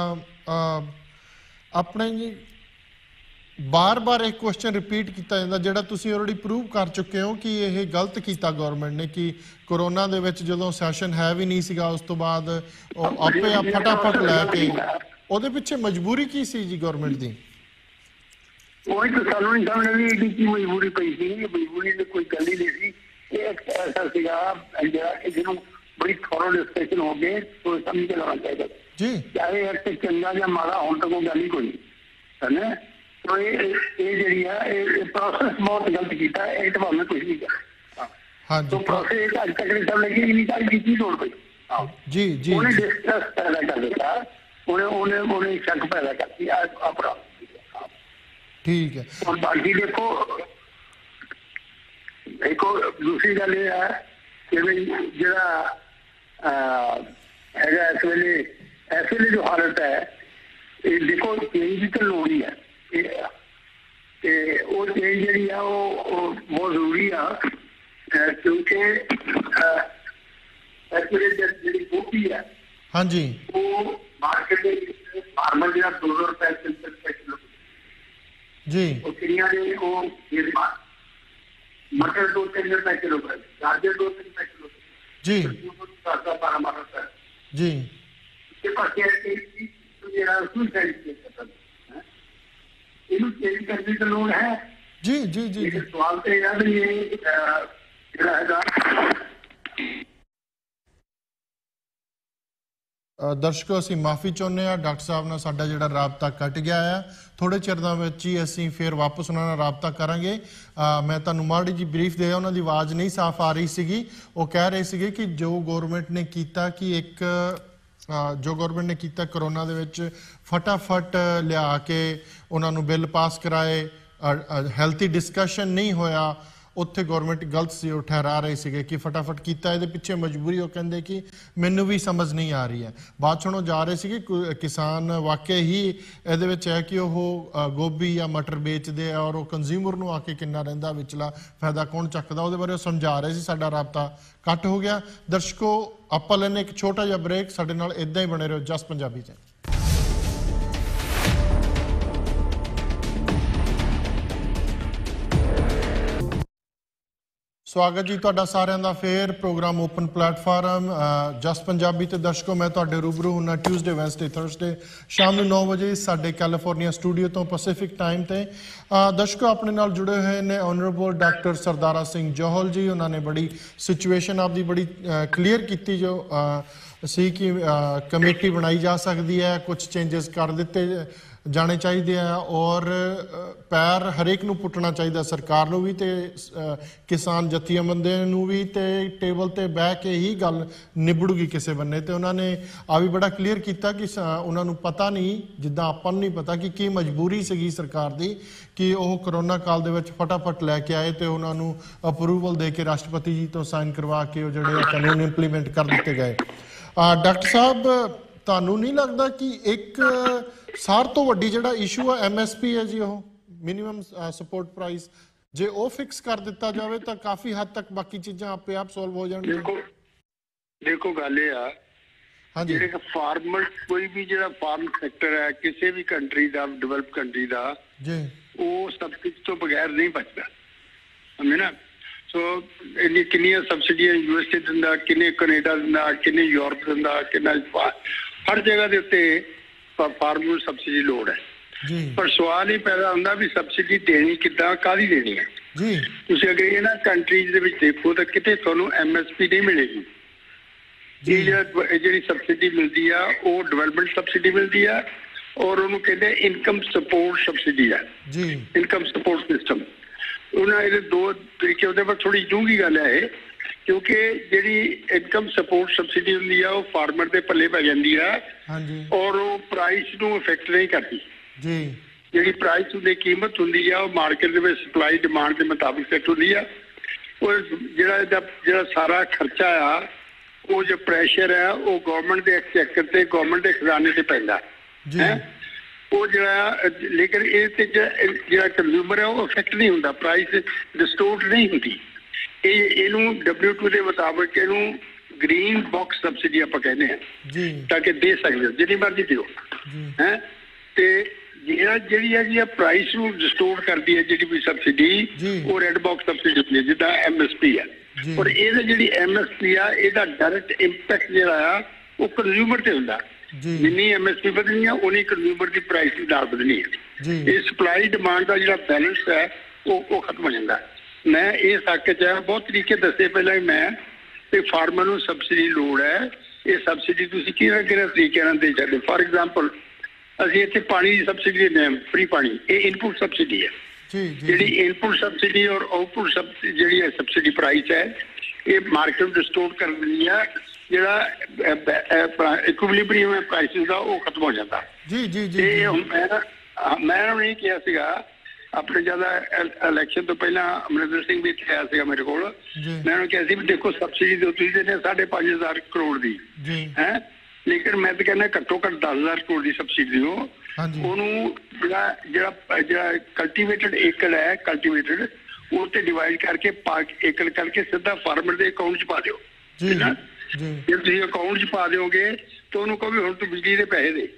ਆਪਣੇ ਜੀ ਬਾਰ-ਬਾਰ ਇੱਕ ਕੁਐਸਚਨ ਰਿਪੀਟ ਕੀਤਾ ਜਾਂਦਾ ਜਿਹੜਾ ਤੁਸੀਂ ਆਲਰੇਡੀ ਪ੍ਰੂਵ ਕਰ ਚੁੱਕੇ ਹੋ ਕਿ ਇਹ ਗਲਤ ਕੀਤਾ ਗਵਰਨਮੈਂਟ ਨੇ ਕਿ ਕੋਰੋਨਾ ਦੇ ਵਿੱਚ ਜਦੋਂ ਸੈਸ਼ਨ ਹੈ ਵੀ ਨਹੀਂ ਸੀਗਾ ਉਸ ਤੋਂ ਬਾਅਦ ਉਹ ਆਪੇ ਆ ਫਟਾਫਟ ਲੈ ਕੇ ਉਹਦੇ ਪਿੱਛੇ ਮਜਬੂਰੀ ਕੀ ਸੀ ਜੀ ਗਵਰਨਮੈਂਟ ਦੀ? ਉਹੀ ਤਾਂ ਸਾਨੂੰ ਨਹੀਂ ਸਮਝ ਆਈ ਇਹਦੀ ਕੀ ਮਜਬੂਰੀ ਪਈ ਸੀ। ਮਜਬੂਰੀ ਦੀ ਕੋਈ ਗੱਲ ਹੀ ਨਹੀਂ ਸੀ। ਇਹ ਇੱਕ ਐਸਾ ਸੀਗਾ ਜਿਹੜਾ ਕਿ ਜਿਹਨੂੰ ਬੜੀ ਥੋਰੋ ਡਿਸਕਸ਼ਨ ਹੋ ਗਏ तो ਸਮਝ ਕੇ ਲਾਉਣਾ ਚਾਹੀਦਾ ਜੀ ਚਾਹੇ ਇੱਕ ਚੰਗਾ ਜਾਂ ਮਾੜਾ ਹੁਣ ਤੱਕ ਕੋਈ ਗੱਲ ਹੀ ਕੋਈ ਹੈ तो ये ये ਜਿਹੜੀ ਆ ਇਹ ਪ੍ਰੋਸੈਸ ਬਹੁਤ ਗਲਤ ਕੀਤਾ ਇਹ ਤਾਂ ਭਾਵੇਂ ਕੁਝ ਨਹੀਂ ਕਰ ਹਾਂ तो प्रोसेस ਅੱਜ ਤੱਕ ਨਹੀਂ ਸਮਝ ਲੱਗੀ ਨਹੀਂ ਸਾਰੀ ਕੀ ਲੋੜ ਪਈ ਜੀ ਜੀ ਉਹਨੇ ਡਿਸਟਰਸ ਪੈਦਾ ਕਰ ਦਿੱਤਾ ਉਹਨੇ ਉਹਨੇ ਉਹਨੇ ਸ਼ੱਕ ਪੈਦਾ ਕਰਤੀ ਆਪਣਾ ਠੀਕ ਹੈ। और बाकी देखो एक दूसरी गल ये है कि भाई जरा हैगा इस वेले इस वेले जो हालत है ये देखो चेंज की तो लोड़ ही है ते वो चेंज जी है वो बहुत जरूरी है क्योंकि इस वेले जी गोभी है हाँ जी वो मार्केट फार्मर जो दो सौ रुपए किलो जी चिड़िया ने वो मटर दो तीन रुपए किलो गाजर दो तीन रुपए किलो जी बारह मटर जी इसके पास चेंज करने की लोड़ है। जी जी जी सवाल तो यह भी ये ਦਰਸ਼ਕੋ ਅਸੀਂ ਮਾਫੀ ਚਾਹੁੰਦੇ ਆ ਡਾਕਟਰ ਸਾਹਿਬ ਨਾਲ ਸਾਡਾ ਜਿਹੜਾ ਰਾਬਤਾ ਕੱਟ ਗਿਆ ਆ ਥੋੜੇ ਚਿਰ ਦਾ ਵਿੱਚ ਹੀ ਅਸੀਂ ਫੇਰ ਵਾਪਸ ਉਹਨਾਂ ਨਾਲ ਰਾਬਤਾ ਕਰਾਂਗੇ। ਮੈਂ ਤੁਹਾਨੂੰ ਮਾੜੀ ਜੀ ਬਰੀਫ ਦੇ ਉਹਨਾਂ ਦੀ ਆਵਾਜ਼ ਨਹੀਂ ਸਾਫ਼ ਆ ਰਹੀ ਸੀਗੀ ਉਹ ਕਹਿ ਰਹੇ ਸੀਗੇ ਕਿ ਜੋ ਗਵਰਨਮੈਂਟ ਨੇ ਕੀਤਾ ਕਿ ਇੱਕ ਜੋ ਗਵਰਨਮੈਂਟ ਨੇ ਕੀਤਾ ਕਰੋਨਾ ਦੇ ਵਿੱਚ ਫਟਾਫਟ ਲਿਆ ਕੇ ਉਹਨਾਂ ਨੂੰ ਬਿੱਲ ਪਾਸ ਕਰਾਏ ਹੈਲਥੀ ਡਿਸਕਸ਼ਨ ਨਹੀਂ ਹੋਇਆ ਉੱਥੇ ਗਵਰਨਮੈਂਟ ਗਲਤ ਸੀ ਉਹ ਠਹਿਰਾ ਰਹੇ ਸੀਗੇ ਕਿ ਫਟਾਫਟ ਕੀਤਾ ਇਹਦੇ ਪਿੱਛੇ ਮਜਬੂਰੀ ਉਹ ਕਹਿੰਦੇ ਕਿ ਮੈਨੂੰ ਵੀ ਸਮਝ ਨਹੀਂ ਆ ਰਹੀ ਹੈ। ਬਾਅਦ ਚੋਂ ਉਹ ਜਾ ਰਹੇ ਸੀਗੇ ਕਿਸਾਨ ਵਾਕਈ ਹੀ ਇਹਦੇ ਵਿੱਚ ਹੈ ਕਿ ਉਹ ਗੋਭੀ ਜਾਂ ਮਟਰ ਵੇਚਦੇ ਆ ਔਰ ਉਹ ਕੰਜ਼ਿਊਮਰ ਨੂੰ ਆ ਕੇ ਕਿੰਨਾ ਰਹਿੰਦਾ ਵਿਚਲਾ ਫਾਇਦਾ ਕੌਣ ਚੱਕਦਾ ਉਹਦੇ ਬਾਰੇ ਉਹ ਸਮਝਾ ਰਹੇ ਸੀ। ਸਾਡਾ ਰਾਬਤਾ ਕੱਟ ਹੋ ਗਿਆ। ਦਰਸ਼ਕੋ ਆਪਾਂ ਲੈਣੇ ਇੱਕ ਛੋਟਾ ਜਿਹਾ ਬ੍ਰੇਕ ਸਾਡੇ ਨਾਲ ਇਦਾਂ ਹੀ ਬਣੇ ਰਹੋ ਜਸ ਪੰਜਾਬੀ 'ਚ। ਸਵਾਗਤ ਜੀ ਤੁਹਾਡਾ ਸਾਰਿਆਂ ਦਾ ਫੇਰ ਪ੍ਰੋਗਰਾਮ ਓਪਨ ਪਲੇਟਫਾਰਮ ਜਸ ਪੰਜਾਬੀ ਤੇ ਦਰਸ਼ਕੋ ਮੈਂ ਤੁਹਾਡੇ ਰੂਬਰੂ ਹੁੰਨਾ ਟਿਊਜ਼ਡੇ ਵੈਨਸਡੇ ਥਰਸਡੇ ਸ਼ਾਮ ਨੂੰ ਨੌ ਵਜੇ ਸਾਡੇ ਕੈਲੀਫੋਰਨੀਆ ਸਟੂਡੀਓ ਤੋਂ ਪੈਸੀਫਿਕ ਟਾਈਮ ਤੇ। ਦਰਸ਼ਕੋ ਆਪਣੇ ਨਾਲ ਜੁੜੇ ਹੋਏ ਨੇ ਆਨਰੇਬਲ ਡਾਕਟਰ ਸਰਦਾਰਾ ਸਿੰਘ ਜੋਹਲ ਜੀ। ਉਹਨਾਂ ਨੇ ਬੜੀ ਸਿਚੁਏਸ਼ਨ ਆਪਦੀ ਬੜੀ ਕਲੀਅਰ ਕੀਤੀ ਜੋ ਸੀ ਕਿ ਕਮੇਟੀ ਬਣਾਈ ਜਾ ਸਕਦੀ ਹੈ ਕੁਝ ਚੇਂਜਸ ਕਰ ਦਿੱਤੇ ਜਾਣੇ ਚਾਹੀਦੇ ਆ ਔਰ ਪੈਰ ਹਰੇਕ ਨੂੰ ਪੁੱਟਣਾ ਚਾਹੀਦਾ ਸਰਕਾਰ ਨੂੰ ਵੀ ਤੇ ਕਿਸਾਨ ਜਥੇਬੰਦੀਆਂ ਨੂੰ ਵੀ ਤੇ ਟੇਬਲ ਤੇ ਬਹਿ ਕੇ ਹੀ ਗੱਲ ਨਿਬੜੂਗੀ ਕਿਸੇ ਬੰਨੇ। ਤੇ ਉਹਨਾਂ ਨੇ ਆ ਵੀ ਬੜਾ ਕਲੀਅਰ ਕੀਤਾ ਕਿ ਉਹਨਾਂ ਨੂੰ ਪਤਾ ਨਹੀਂ ਜਿੱਦਾਂ ਆਪਾਂ ਨੂੰ ਨਹੀਂ ਪਤਾ ਕਿ ਕੀ ਮਜਬੂਰੀ ਸੀਗੀ ਸਰਕਾਰ ਦੀ ਕਿ ਉਹ ਕਰੋਨਾ ਕਾਲ ਦੇ ਵਿੱਚ ਫਟਾਫਟ ਲੈ ਕੇ ਆਏ ਤੇ ਉਹਨਾਂ ਨੂੰ ਅਪਰੂਵਲ ਦੇ ਕੇ ਰਾਸ਼ਟਰਪਤੀ ਜੀ ਤੋਂ ਸਾਈਨ ਕਰਵਾ ਕੇ ਉਹ ਜਿਹੜੇ ਕਾਨੂੰਨ ਇੰਪਲੀਮੈਂਟ ਕਰ ਦਿੱਤੇ ਗਏ। ਡਾਕਟਰ ਸਾਹਿਬ ਤੁਹਾਨੂੰ ਨਹੀਂ ਲੱਗਦਾ ਕਿ ਇੱਕ ਸਾਰ ਤੋਂ ਵੱਡੀ ਜਿਹੜਾ ਇਸ਼ੂ ਆ ਐਮ ਐਸ ਪੀ ਹੈ ਜੀ ਉਹ ਮਿਨੀਮਮ ਸਪੋਰਟ ਪ੍ਰਾਈਸ ਜੇ ਉਹ ਫਿਕਸ ਕਰ ਦਿੱਤਾ ਜਾਵੇ ਤਾਂ ਕਾਫੀ ਹੱਦ ਤੱਕ ਬਾਕੀ ਚੀਜ਼ਾਂ ਆਪੇ ਆਪ ਸੋਲਵ ਹੋ ਜਾਣਗੀਆਂ। ਦੇਖੋ ਦੇਖੋ ਗੱਲ ਇਹ ਆ ਹਾਂਜੀ ਜਿਹੜੇ ਫਾਰਮਰ ਕੋਈ ਵੀ ਜਿਹੜਾ ਫਾਰਮ ਸੈਕਟਰ ਹੈ ਕਿਸੇ ਵੀ ਕੰਟਰੀ ਦਾ ਡਿਵੈਲਪ ਕੰਟਰੀ ਦਾ ਜੀ ਉਹ ਸਬਸਿਡੀ ਤੋਂ ਬਗੈਰ ਨਹੀਂ ਬਚਦਾ ਸਮਝੇ ਨਾ। ਸੋ ਇੰਨੀ ਕਿੰਨੀਆਂ ਸਬਸਿਡੀਆਂ ਯੂ ਐਸ ਏ ਦਿੰਦਾ, ਕਿੰਨੇ ਕੈਨੇਡਾ ਦਿੰਦਾ, ਕਿੰਨੇ ਯੂਰਪ ਦਿੰਦਾ, ਕਿੰਨਾ ਹਰ ਜਗ੍ਹਾ ਦੇ ਉੱਤੇ ਫਾਰਮਰ ਨੂੰ ਸਬਸਿਡੀ ਲੋੜ ਹੈ। ਪਰ ਸਵਾਲ ਇਹ ਪੈਦਾ ਹੁੰਦਾ ਵੀ ਸਬਸਿਡੀ ਦੇਣੀ ਕਿੱਦਾਂ, ਕਾਹਦੀ ਦੇਣੀ ਹੈ ਜੀ। ਤੁਸੀਂ ਅਗਰ ਇਹਨਾਂ ਕੰਟਰੀਜ਼ ਦੇ ਵਿੱਚ ਦੇਖੋ ਤਾਂ ਕਿਤੇ ਤੁਹਾਨੂੰ ਐਮ ਐਸ ਪੀ ਨਹੀਂ ਮਿਲੇਗੀ। ਇਹ ਜਿਹੜਾ ਇਹ ਜਿਹੜੀ ਸਬਸਿਡੀ ਮਿਲਦੀ ਆ ਉਹ ਡਿਵੈਲਪਮੈਂਟ ਸਬਸਿਡੀ ਮਿਲਦੀ ਆ ਔਰ ਉਹਨੂੰ ਕਹਿੰਦੇ ਇਨਕਮ ਸਪੋਰਟ ਸਬਸਿਡੀ ਆ ਜੀ, ਇਨਕਮ ਸਪੋਰਟ ਸਿਸਟਮ। ਉਹਨਾਂ ਇਹਦੇ ਦੋ ਤਰੀਕੇ ਉਹਦੇ ਪਰ ਥੋੜੀ ਡੂੰਘੀ ਗੱਲ ਹੈ ਇਹ, ਕਿਉਂਕਿ ਜਿਹੜੀ ਇਨਕਮ ਸਪੋਰਟ ਸਬਸਿਡੀ ਹੁੰਦੀ ਆ ਉਹ ਫਾਰਮਰ ਦੇ ਪੱਲੇ ਪੈ ਜਾਂਦੀ ਆ ਔਰ ਉਹ ਪ੍ਰਾਈਸ ਨੂੰ ਇਫੈਕਟ ਨਹੀਂ ਕਰਦੀ ਜੀ। ਜਿਹੜੀ ਪ੍ਰਾਈਸ ਦੀ ਕੀਮਤ ਹੁੰਦੀ ਆ ਉਹ ਮਾਰਕੀਟ ਦੇ ਵਿੱਚ ਸਪਲਾਈ ਡਿਮਾਂਡ ਦੇ ਮੁਤਾਬਿਕ ਸੈੱਟ ਹੁੰਦੀ ਆ। ਉਹ ਜਿਹੜਾ ਇਹਦਾ ਜਿਹੜਾ ਸਾਰਾ ਖਰਚਾ ਆ ਉਹ ਜੋ ਪ੍ਰੈਸ਼ਰ ਹੈ ਉਹ ਗਵਰਨਮੈਂਟ ਦੇ ਐਕਸਚੇਕਰ ਤੇ ਗਵਰਨਮੈਂਟ ਦੇ ਖਜ਼ਾਨੇ ਤੇ ਪੈਂਦਾ ਹੈ। ਉਹ ਜਿਹੜਾ ਲੇਕਿਨ ਇਹ ਤੇ ਜਿਹੜਾ ਕੰਜ਼ਿਊਮਰ ਹੈ ਉਹ ਇਫੈਕਟ ਨਹੀਂ ਹੁੰਦਾ, ਪ੍ਰਾਈਸ ਡਿਸਟੋਰਟ ਨਹੀਂ ਹੁੰਦੀ। ਇਹ ਇਹਨੂੰ ਡਬਲਿਊ ਟੂ ਦੇ ਮੁਤਾਬਕ ਇਹਨੂੰ ਗ੍ਰੀਨ ਬਾਕਸ ਸਬਸਿਡੀ ਆਪਾਂ ਕਹਿੰਦੇ ਹਾਂ ਤਾਂ ਕਿ ਦੇ ਸਕਦੇ ਹੋ ਜਿੰਨੀ ਮਰਜ਼ੀ ਦਿਓ ਹੈ। ਤੇ ਜਿਹੜਾ ਜਿਹੜੀ ਹੈਗੀ ਆ ਪ੍ਰਾਈਸ ਨੂੰ ਡਿਸਟੋਰਟ ਕਰਦੀ ਹੈ ਜਿਹੜੀ ਵੀ ਸਬਸਿਡੀ ਉਹ ਰੈੱਡ ਬਾਕਸ ਸਬਸਿਡੀ ਹੁੰਦੀ ਹੈ ਜਿੱਦਾਂ ਐਮ ਐਸ ਪੀ ਆ। ਔਰ ਇਹਦਾ ਜਿਹੜੀ ਐਮ ਐਸ ਪੀ ਆ ਇਹਦਾ ਡਾਇਰੈਕਟ ਇੰਪੈਕਟ ਜਿਹੜਾ ਆ ਉਹ ਕੰਜ਼ਿਊਮਰ ਤੇ ਹੁੰਦਾ। ਜਿੰਨੀ ਐਮ ਐਸ ਪੀ ਵਧਣੀ ਆ ਉਨੀ ਕੰਜ਼ਿਊਮਰ ਦੀ ਪ੍ਰਾਈਸ ਦੀ ਦਰ ਵਧਣੀ ਹੈ। ਇਹ ਸਪਲਾਈ ਡਿਮਾਂਡ ਦਾ ਜਿਹੜਾ ਬੈਲੈਂਸ ਹੈ ਉਹ ਉਹ ਖਤਮ ਹੋ ਜਾਂਦਾ। ਮੈਂ ਇਸ ਹੱਕ 'ਚ ਬਹੁਤ ਤਰੀਕੇ ਦੱਸੇ ਪਹਿਲਾਂ ਹੀ ਮੈਂ ਤੇ ਫਾਰਮਰ ਨੂੰ ਸਬਸਿਡੀ ਲੋੜ ਹੈ। ਇਹ ਸਬਸਿਡੀ ਤੁਸੀਂ ਕਿਹੜਾ ਕਿਹੜਾ ਤਰੀਕੇ ਨਾਲ ਦੇ ਸਕਦੇ। ਫਾਰ ਐਗਜ਼ਾਮਪਲ ਅਸੀਂ ਇੱਥੇ ਪਾਣੀ ਦੀ ਸਬਸਿਡੀ ਦਿੰਦੇ ਹਾਂ, ਫ੍ਰੀ ਪਾਣੀ, ਇਹ ਇਨਪੁਟ ਸਬਸਿਡੀ ਹੈ। ਜਿਹੜੀ ਇਨਪੁਟ ਸਬਸਿਡੀ ਔਰ ਆਊਟਪੁੱਟ ਸਬਸਿਡੀ ਜਿਹੜੀ ਹੈ ਸਬਸਿਡੀ ਪ੍ਰਾਈਸ ਹੈ ਇਹ ਮਾਰਕੀਟ ਨੂੰ ਡਿਸਟੋਰਟ ਕਰ ਦਿੰਦੀ ਹੈ। ਜਿਹੜਾ ਇਕੁਇਲਿਬਰੀਅਮ ਹੈ ਪ੍ਰਾਈਸਿਸ ਦਾ ਉਹ ਖਤਮ ਹੋ ਜਾਂਦਾ ਜੀ ਜੀ ਜੀ। ਤੇ ਹੁਣ ਮੈਂ ਮੈਂ ਉਹਨੂੰ ਇਹ ਕਿਹਾ ਸੀਗਾ ਆਪਣੇ ਜਿਆਦਾ ਇਲੈਕਸ਼ਨ ਤੋਂ ਪਹਿਲਾਂ ਅਮਰਿੰਦਰ ਸਿੰਘ ਵੀ ਇੱਥੇ ਆਇਆ ਸੀਗਾ ਮੇਰੇ ਕੋਲ। ਮੈਂ ਉਹਨੂੰ ਕਿਹਾ ਸੀ ਵੀ ਦੇਖੋ ਸਬਸਿਡੀ ਜੋ ਤੁਸੀਂ ਦਿੰਦੇ ਸਾਢੇ ਪੰਜ ਹਜ਼ਾਰ ਕਰੋੜ ਦੀ ਹੈ, ਲੇਕਿਨ ਮੈਂ ਤਾਂ ਕਹਿੰਦਾ ਘੱਟੋ ਘੱਟ ਦਸ ਹਜ਼ਾਰ ਕਰੋੜ ਦੀ ਸਬਸਿਡੀ ਦਿਓ। ਉਹਨੂੰ ਜਿਹੜਾ ਜਿਹੜਾ ਜਿਹੜਾ ਕਲਟੀਵੇਟਡ ਏਕੜ ਹੈ ਕਲਟੀਵੇਟਡ ਉਹ ਤੇ ਡਿਵਾਈਡ ਕਰਕੇ ਪਾ ਏਕੜ ਕਰਕੇ ਸਿੱਧਾ ਫਾਰਮਰ ਦੇ ਅਕਾਊਂਟ 'ਚ ਪਾ ਦਿਓ। ਜੇ ਤੁਸੀਂ ਅਕਾਊਂਟ 'ਚ ਪਾ ਦਿਓਗੇ ਤਾਂ ਉਹਨੂੰ ਕਹੋ ਵੀ ਹੁਣ ਤੂੰ ਬਿਜਲੀ ਦੇ ਪੈਸੇ ਦੇ,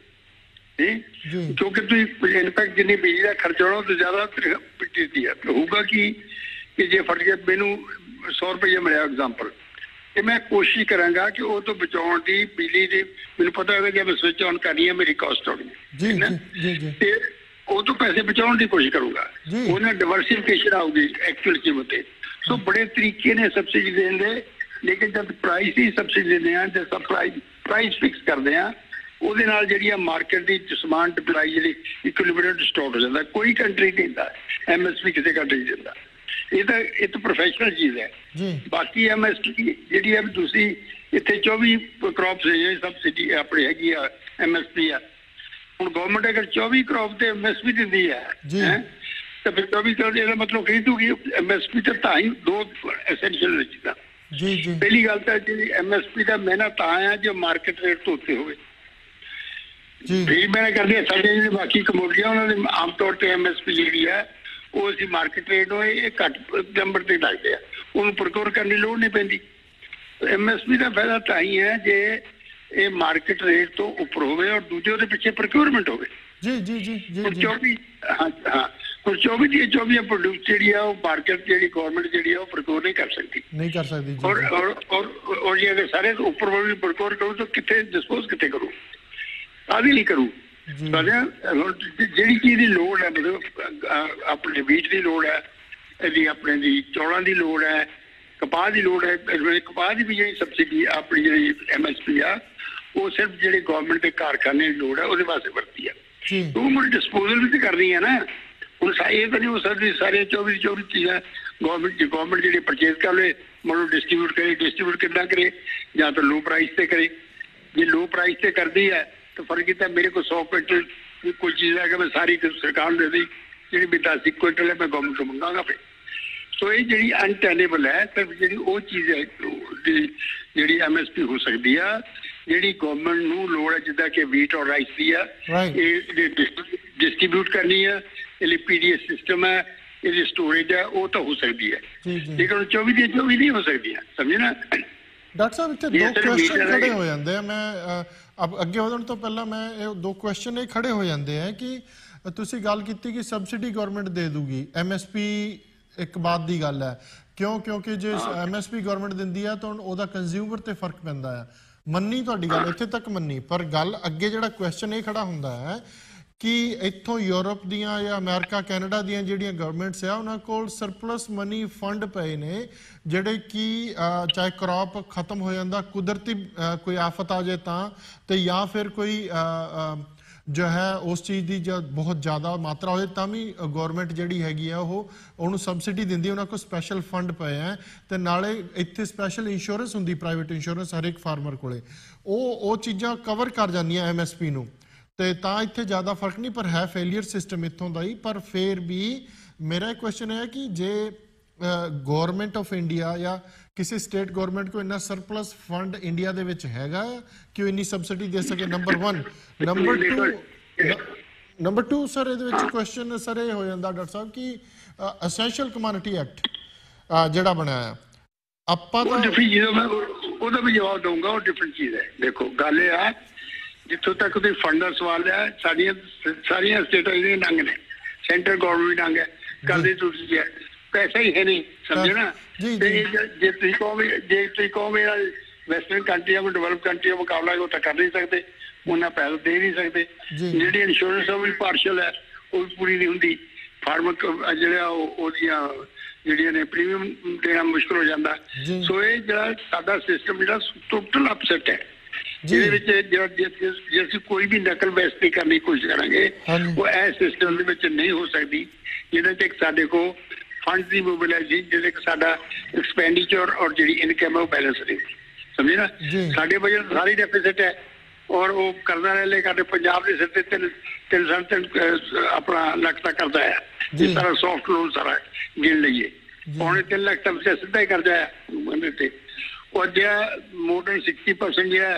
ਕਿਉਂਕਿ ਤੁਸੀਂ ਇਨਫੈਕਟ ਜਿੰਨੀ ਬਿਜਲੀ ਦਾ ਖਰਚਾ ਹੋਣਾ ਉਹ ਤੋਂ ਜ਼ਿਆਦਾ ਦਿੱਤੀ ਹੈ ਹੋਊਗਾ ਕਿ ਜੇ ਫਟ ਗਿਆ ਮੈਨੂੰ ਸੌ ਰੁਪਈਆ ਮਿਲਿਆ ਐਗਜ਼ਾਮਪਲ ਤੇ ਮੈਂ ਕੋਸ਼ਿਸ਼ ਕਰਾਂਗਾ ਕਿ ਉਹ ਤੋਂ ਬਚਾਉਣ ਦੀ ਬਿਜਲੀ ਦੀ ਮੈਨੂੰ ਪਤਾ ਹੋਵੇਗਾ ਜੇ ਮੈਂ ਸਵਿਚ ਆਨ ਕਰਨੀ ਹੈ ਮੇਰੀ ਕਾਸਟ ਆਉਣੀ ਤੇ ਉਹ ਤੋਂ ਪੈਸੇ ਬਚਾਉਣ ਦੀ ਕੋਸ਼ਿਸ਼ ਕਰੂੰਗਾ। ਉਹਨਾਂ ਡਿਵਰਸੀਫਿਕੇਸ਼ਨ ਆਊਗੀ ਐਕਚੁਅਲ ਕੀਮਤ ਤੇ। ਸੋ ਬੜੇ ਤਰੀਕੇ ਨੇ ਸਬਸਿਡੀ ਦੇਣ ਦੇ, ਲੇਕਿਨ ਜਦ ਪ੍ਰਾਈਸ ਦੀ ਸਬਸਿਡੀ ਦਿੰਦੇ ਹਾਂ ਜਦ ਪ੍ਰਾਈਸ ਪ੍ਰਾਈਸ ਫਿਕਸ ਕਰਦੇ ਹਾਂ ਉਹਦੇ ਨਾਲ ਜਿਹੜੀ ਆ ਮਾਰਕੀਟ ਦੀ ਸਮਾਨ ਸਪਲਾਈ ਜਿਹੜੀ ਇਕੁਇਲਿਬਰੀਅਮ ਡਿਸਟੋਰਟ ਹੋ ਜਾਂਦਾ। ਕੋਈ ਕੰਟਰੀ ਨਹੀਂ ਦਿੰਦਾ ਐਮ ਐਸ ਪੀ, ਕਿਸੇ ਕੰਟਰੀ ਨਹੀਂ ਦਿੰਦਾ। ਇਹ ਤਾਂ ਇਹ ਤਾਂ ਪ੍ਰੋਫੈਸ਼ਨਲ ਚੀਜ਼ ਹੈ। ਬਾਕੀ ਐਮ ਐਸ ਪੀ ਜਿਹੜੀ ਹੈ ਤੁਸੀਂ ਇੱਥੇ ਚੌਵੀ ਕ੍ਰੌਪਸ ਸਬਸਿਡੀ ਆਪਣੇ ਹੈਗੀ ਆ ਐਮ ਐਸ ਪੀ ਆ। ਹੁਣ ਗਵਰਨਮੈਂਟ ਅਗਰ ਚੌਵੀ ਕ੍ਰੌਪ ਤੇ ਐਮ ਐਸ ਪੀ ਦਿੰਦੀ ਹੈ ਤਾਂ ਫਿਰ ਚੌਵੀ ਕਰੋੜ ਇਹਦਾ ਮਤਲਬ ਖਰੀਦੂਗੀ ਐਮ ਐਸ ਪੀ। ਤਾਂ ਤਾਂ ਹੀ ਦੋ ਐਸੈਂਸ਼ੀਅਲ ਚੀਜ਼ਾਂ। ਪਹਿਲੀ ਗੱਲ ਤਾਂ ਜਿਹੜੀ ਐਮ ਐਸ ਪੀ ਦਾ ਮਹੀਨਾ ਤਾਂ ਆ ਜੋ ਮਾਰਕੀਟ ਰੇਟ ਤੋਂ ਉੱਤੇ ਹੋਵੇ। ਫਿਰ ਮੈਂ ਕਰਦੇ ਸਾਡੇ ਜਿਹੜੇ ਬਾਕੀ ਕਮੋਡੀਆਂ ਉਹਨਾਂ ਦੇ ਆਮ ਤੌਰ ਤੇ ਐਮ ਐਸ ਪੀ ਜਿਹੜੀ ਹੈ ਉਹ ਅਸੀਂ ਮਾਰਕੀਟ ਰੇਟ ਹੋਏ ਇਹ ਘੱਟ ਨੰਬਰ ਤੇ ਲੱਗਦੇ ਆ, ਉਹਨੂੰ ਪ੍ਰੋਕਿਓਰ ਕਰਨ ਦੀ ਲੋੜ ਨਹੀਂ ਪੈਂਦੀ। ਐਮ ਐਸ ਪੀ ਦਾ ਫਾਇਦਾ ਤਾਂ ਹੀ ਹੈ ਜੇ ਇਹ ਮਾਰਕੀਟ ਰੇਟ ਤੋਂ ਉੱਪਰ ਹੋਵੇ ਔਰ ਦੂਜੇ ਉਹਦੇ ਪਿੱਛੇ ਪ੍ਰੋਕਿਓਰਮੈਂਟ ਹੋਵੇ। ਜੀ ਜੀ ਜੀ ਜੀ ਚੌਵੀ ਹਾਂ ਹਾਂ ਹੁਣ ਚੌਵੀ ਦੀ ਚੌਵੀ ਪ੍ਰੋਡਿਊਸ ਜਿਹੜੀ ਆ ਉਹ ਮਾਰਕੀਟ ਜਿਹੜੀ ਗਵਰਨਮੈਂਟ ਜਿਹੜੀ ਆ ਉਹ ਪ੍ਰੋਕਿਓਰ ਨਹੀਂ ਕਰ ਸਕਦੀ ਨਹੀਂ ਕਰ ਸਕਦੀ ਔਰ ਔਰ ਔਰ ਜੇ ਅਗਰ ਸਾਰੇ ਉੱਪਰ ਵੀ ਪ੍ਰੋਕਿਓਰ ਕਰੂ ਤਾਂ ਕਿੱਥੇ ਡਿਸਪੋਜ਼ ਕਿੱਥੇ ਕਰੂ, ਆਦਿ ਨਹੀਂ ਕਰੂ। ਜਿਹੜੀ ਚੀਜ਼ ਦੀ ਲੋੜ ਹੈ ਮਤਲਬ ਆਪਣੇ ਬੀਜ ਦੀ ਲੋੜ ਹੈ, ਇਹਦੀ ਆਪਣੇ ਦੀ ਚੌਲਾਂ ਦੀ ਲੋੜ ਹੈ, ਕਪਾਹ ਦੀ ਲੋੜ ਹੈ। ਕਪਾਹ ਦੀ ਵੀ ਜਿਹੜੀ ਸਬਸਿਡੀ ਆਪਣੀ ਜਿਹੜੀ ਐਮ ਐਸ ਪੀ ਆ ਉਹ ਸਿਰਫ ਜਿਹੜੇ ਗਵਰਨਮੈਂਟ ਦੇ ਕਾਰਖਾਨੇ ਦੀ ਲੋੜ ਹੈ ਉਹਦੇ ਵਾਸਤੇ ਵਰਤੀ ਆ। ਉਹ ਮੁੜ ਡਿਸਪੋਜ਼ਲ ਵੀ ਤਾਂ ਕਰਨੀ ਹੈ ਨਾ। ਹੁਣ ਇਹ ਤਾਂ ਨਹੀਂ ਹੋ ਸਕਦੀ ਸਾਰੇ ਚੌਵੀ ਚੌਵੀ ਚੀਜ਼ਾਂ ਗਵਰਨਮੈਂਟ ਗਵਰਨਮੈਂਟ ਜਿਹੜੀ ਪਰਚੇਜ਼ ਕਰ ਲਏ ਮਤਲਬ ਡਿਸਟਰੀਬਿਊਟ ਕਰੇ। ਡਿਸਟਰੀਬਿਊਟ ਕਿੱਦਾਂ ਕਰੇ? ਜਾਂ ਤਾਂ ਲੋ ਪ੍ਰਾਈਸ ਤੇ ਕਰੇ। ਜੇ ਲੋ ਪ੍ਰਾਈਸ ਤੇ ਕਰਦੀ ਹੈ ਤਾਂ ਫਰਕ ਕੀਤਾ ਮੇਰੇ ਕੋਲ ਸੌ ਕੁਇੰਟਲ ਕੋਈ ਚੀਜ਼ ਹੈ ਕਿ ਮੈਂ ਸਾਰੀ ਸਰਕਾਰ ਨੂੰ ਦੇ ਦੀ ਜਿਹੜੀ ਵੀ ਦਸ ਕੁਇੰਟਲ ਹੈ ਮੈਂ ਗਵਰਨਮੈਂਟ ਤੋਂ ਮੰਗਾਂਗਾ ਫਿਰ। ਸੋ ਇਹ ਜਿਹੜੀ ਅਨਟੈਨੇਬਲ ਹੈ ਤਾਂ ਜਿਹੜੀ ਉਹ ਚੀਜ਼ ਹੈ ਜਿਹੜੀ ਐਮ ਐਸ ਪੀ ਹੋ ਸਕਦੀ ਆ ਜਿਹੜੀ ਗਵਰਨਮੈਂਟ ਨੂੰ ਲੋੜ ਹੈ ਜਿੱਦਾਂ ਕਿ ਵੀਟ ਔਰ ਰਾਈਸ ਦੀ ਆ ਇਹ ਡਿਸਟਰੀਬਿਊਟ ਕਰਨੀ ਆ। ਇਹ ਪੀ ਡੀ ਐਸ ਸਿਸਟਮ ਹੈ, ਇਹਦੀ ਸਟੋਰੇਜ ਹੈ, ਉਹ ਤਾਂ ਹੋ ਸਕਦੀ ਹੈ ਲੇਕਿਨ ਚੌਵੀ ਦੀਆਂ ਚੌਵੀ ਨਹੀਂ ਹੋ ਸਕਦੀਆਂ। ਸਮਝੇ ਨਾ ਡਾਕਟਰ ਸਾਹਿਬ? ਇੱਥੇ ਦੋ ਕੁਐਸਚਨ ਖੜੇ ਹੋ ਜਾਂਦੇ ਆ। ਮੈਂ ਅੱਗੇ ਵਧਣ ਤੋਂ ਪਹਿਲਾਂ ਮੈਂ ਇਹ ਦੋ ਕੁਐਸਚਨ ਇਹ ਖੜੇ ਹੋ ਜਾਂਦੇ ਆ ਕਿ ਤੁਸੀਂ ਗੱਲ ਕੀਤੀ ਕਿ ਸਬਸਿਡੀ ਗਵਰਨਮੈਂਟ ਦੇ ਦੂਗੀ, ਐਮ ਐਸ ਪੀ ਇੱਕ ਬਾਤ ਦੀ ਗੱਲ ਹੈ, ਕਿਉਂ ਕਿਉਂਕਿ ਜੇ ਐਮਐਸਪੀ ਗਵਰਨਮੈਂਟ ਦਿੰਦੀ ਹੈ ਤਾਂ ਉਹਦਾ ਕੰਜ਼ਿਊਮਰ ਤੇ ਫਰਕ ਪੈਂਦਾ ਹੈ। ਮੰਨੀ ਤੁਹਾਡੀ ਗੱਲ, ਇੱਥੇ ਤੱਕ ਮੰਨੀ, ਪਰ ਗੱਲ ਅੱਗੇ ਜਿਹੜਾ ਕੁਐਸਚਨ ਇਹ ਖੜਾ ਹੁੰਦਾ ਹੈ ਕਿ ਇੱਥੋਂ ਯੂਰਪ ਦੀਆਂ ਜਾਂ ਅਮਰੀਕਾ ਕੈਨੇਡਾ ਦੀਆਂ ਜਿਹੜੀਆਂ ਗਵਰਨਮੈਂਟਸ ਆ ਉਹਨਾਂ ਕੋਲ ਸਰਪਲਸ ਮਨੀ ਫੰਡ ਪਏ ਨੇ, ਜਿਹੜੇ ਕਿ ਚਾਹੇ ਕ੍ਰੌਪ ਖਤਮ ਹੋ ਜਾਂਦਾ, ਕੁਦਰਤੀ ਕੋਈ ਆਫਤ ਆ ਜਾਏ ਤਾਂ, ਤੇ ਜਾਂ ਫਿਰ ਕੋਈ ਜੋ ਹੈ ਉਸ ਚੀਜ਼ ਦੀ ਜਦ ਬਹੁਤ ਜ਼ਿਆਦਾ ਮਾਤਰਾ ਹੋਏ ਤਾਂ ਵੀ ਗੌਰਮੈਂਟ ਜਿਹੜੀ ਹੈਗੀ ਆ ਉਹ ਉਹਨੂੰ ਸਬਸਿਡੀ ਦਿੰਦੀ, ਉਹਨਾਂ ਕੋਲ ਸਪੈਸ਼ਲ ਫੰਡ ਪਏ ਹੈ, ਤੇ ਨਾਲੇ ਇੱਥੇ ਸਪੈਸ਼ਲ ਇੰਸ਼ੋਰੈਂਸ ਹੁੰਦੀ, ਪ੍ਰਾਈਵੇਟ ਇੰਸ਼ੋਰੈਂਸ ਹਰ ਇੱਕ ਫਾਰਮਰ ਕੋਲੇ, ਉਹ ਉਹ ਚੀਜ਼ਾਂ ਕਵਰ ਕਰ ਜਾਂਦੀਆਂ ਐਮ ਐਸ ਪੀ ਨੂੰ, ਤੇ ਤਾਂ ਇੱਥੇ ਜ਼ਿਆਦਾ ਫਰਕ ਨਹੀਂ, ਪਰ ਹੈ ਫੇਲੀਅਰ ਸਿਸਟਮ ਇੱਥੋਂ ਦਾ ਹੀ। ਪਰ ਫਿਰ ਵੀ ਮੇਰਾ ਇਹ ਕੁਐਸਚਨ ਹੈ ਕਿ ਜੇ ਗੌਰਮੈਂਟ ਆਫ ਇੰਡੀਆ ਜਾਂ ਕਿਸੇ ਸਟੇਟ ਗੌਰਮੈਂਟ ਕੋ ਇੰਨਾ ਸਰਪਲਸ ਫੰਡ ਇੰਡੀਆ ਦੇ ਵਿੱਚ ਹੈਗਾ ਕਿ ਉਹ ਇੰਨੀ ਸਬਸਿਡੀ ਦੇ ਸਕੇ, number one. Number two number two sir ਇਹਦੇ ਵਿੱਚ ਕੁਐਸਚਨ ਸਰ ਇਹ ਹੋ ਜਾਂਦਾ ਡਾਕਟਰ ਸਾਹਿਬ ਕਿ ਐਸੈਂਸ਼ੀਅਲ ਕਮੋਡਿਟੀ ਐਕਟ ਜਿਹੜਾ ਬਣਾਇਆ ਆਪਾਂ ਤਾਂ ਉਹਦਾ ਵੀ ਜਵਾਬ ਦਊਂਗਾ, ਉਹ ਡਿਫਰੈਂਟ ਚੀਜ਼ ਹੈ। ਦੇਖੋ ਗੱਲ ਇਹ ਆ, ਜਿੱਥੋਂ ਤੱਕ ਤੁਸੀਂ ਫੰਡ ਦਾ ਸਵਾਲ ਹੈ, ਸਾਡੀਆਂ ਸਾਰੀਆਂ ਸਟੇਟਾਂ ਜਿਹੜੀਆਂ ਨੰਗ ਨੇ, ਸੈਂਟਰ ਗੌਰਮੈਂਟ ਵੀ ਨੰਗ ਹੈ, ਕਰਦੇ ਤੁਸੀਂ ਹੈ, ਪੈਸਾ ਹੀ ਹੈ ਨਹੀਂ, ਸਮਝੇ ਨਾ। ਤੇ ਜੇ ਤੁਸੀਂ ਕਹੋ ਵੀ ਜੇ ਤੁਸੀਂ ਕਹੋ ਵੀ ਵੈਸਟਰਨ ਕੰਟਰੀਆਂ ਕੋਈ ਡਿਵੈਲਪ ਕੰਟਰੀਆਂ ਮੁਕਾਬਲਾ ਉਹ ਤਾਂ ਕਰ ਨਹੀਂ ਸਕਦੇ, ਉਹਨਾਂ ਪੈਸਾ ਦੇ ਨਹੀਂ ਸਕਦੇ। ਜਿਹੜੀ ਇੰਸ਼ੋਰੈਂਸ ਉਹ ਵੀ ਪਾਰਸ਼ਲ ਹੈ, ਉਹ ਵੀ ਪੂਰੀ ਨਹੀਂ ਹੁੰਦੀ। ਫਾਰਮਰ ਜਿਹੜਾ ਉਹਦੀਆਂ ਜਿਹੜੀਆਂ ਨੇ ਪ੍ਰੀਮੀਅਮ ਦੇਣਾ ਮੁਸ਼ਕਿਲ ਹੋ ਜਾਂਦਾ। ਸੋ ਇਹ ਜਿਹੜਾ ਸਾਡਾ ਸਿਸਟਮ ਜਿਹੜਾ ਟੋਟਲ ਅਪਸੈਟ ਹੈ, ਜਿਹਦੇ ਵਿੱਚ ਜੇ ਅਸੀਂ ਕੋਈ ਵੀ ਨਕਲ ਬੇਇੱਜ਼ਤੀ ਕਰਨ ਦੀ ਕੋਸ਼ਿਸ਼ ਕਰਾਂਗੇ ਉਹ ਇਸ ਸਿਸਟਮ ਦੇ ਵਿੱਚ ਨਹੀਂ ਹੋ ਸਕਦੀ, ਜਿਹਦੇ 'ਚ ਇੱਕ ਸਾਡੇ ਕੋਲ ਫੰਡ ਦੀ ਮੋਬਿਲਾਈਜ਼ੇਸ਼ਨ, ਜਿਹਦੇ ਕਿ ਸਾਡਾ ਐਕਸਪੈਂਡੀਚਰ ਔਰ ਜਿਹੜੀ ਇਨਕਮ ਹੈ ਉਹ ਬੈਲੈਂਸ ਨਹੀਂ, ਸਮਝੇ ਨਾ। ਸਾਡੇ ਬਜਟ ਸਾਰੀ ਡੈਫਿਸਿਟ ਹੈ ਔਰ ਉਹ ਕਰਜ਼ਾ ਲੈ ਲੈ ਕਰਦੇ ਪੰਜਾਬ ਦੇ ਸਿਰ ਤੇ ਤਿੰਨ ਤਿੰਨ ਸਾਢੇ ਤਿੰਨ ਆਪਣਾ ਲੱਖ ਤੱਕ ਕਰਦਾ ਹੈ, ਜਿਸ ਤਰ੍ਹਾਂ ਸੌਫਟ ਲੋਨ ਸਾਰਾ ਗਿਣ ਲਈਏ, ਪੌਣੇ ਤਿੰਨ ਲੱਖ ਤੱਕ ਸਿੱਧਾ ਹੀ ਕਰਜ਼ਾ ਹੈ ਉਹਦੇ ਤੇ। ਔਰ ਜਿਹੜਾ ਮੋਰ ਦੈਨ ਸਿਕਸਟੀ ਪਰਸੈਂਟ ਜਿਹੜਾ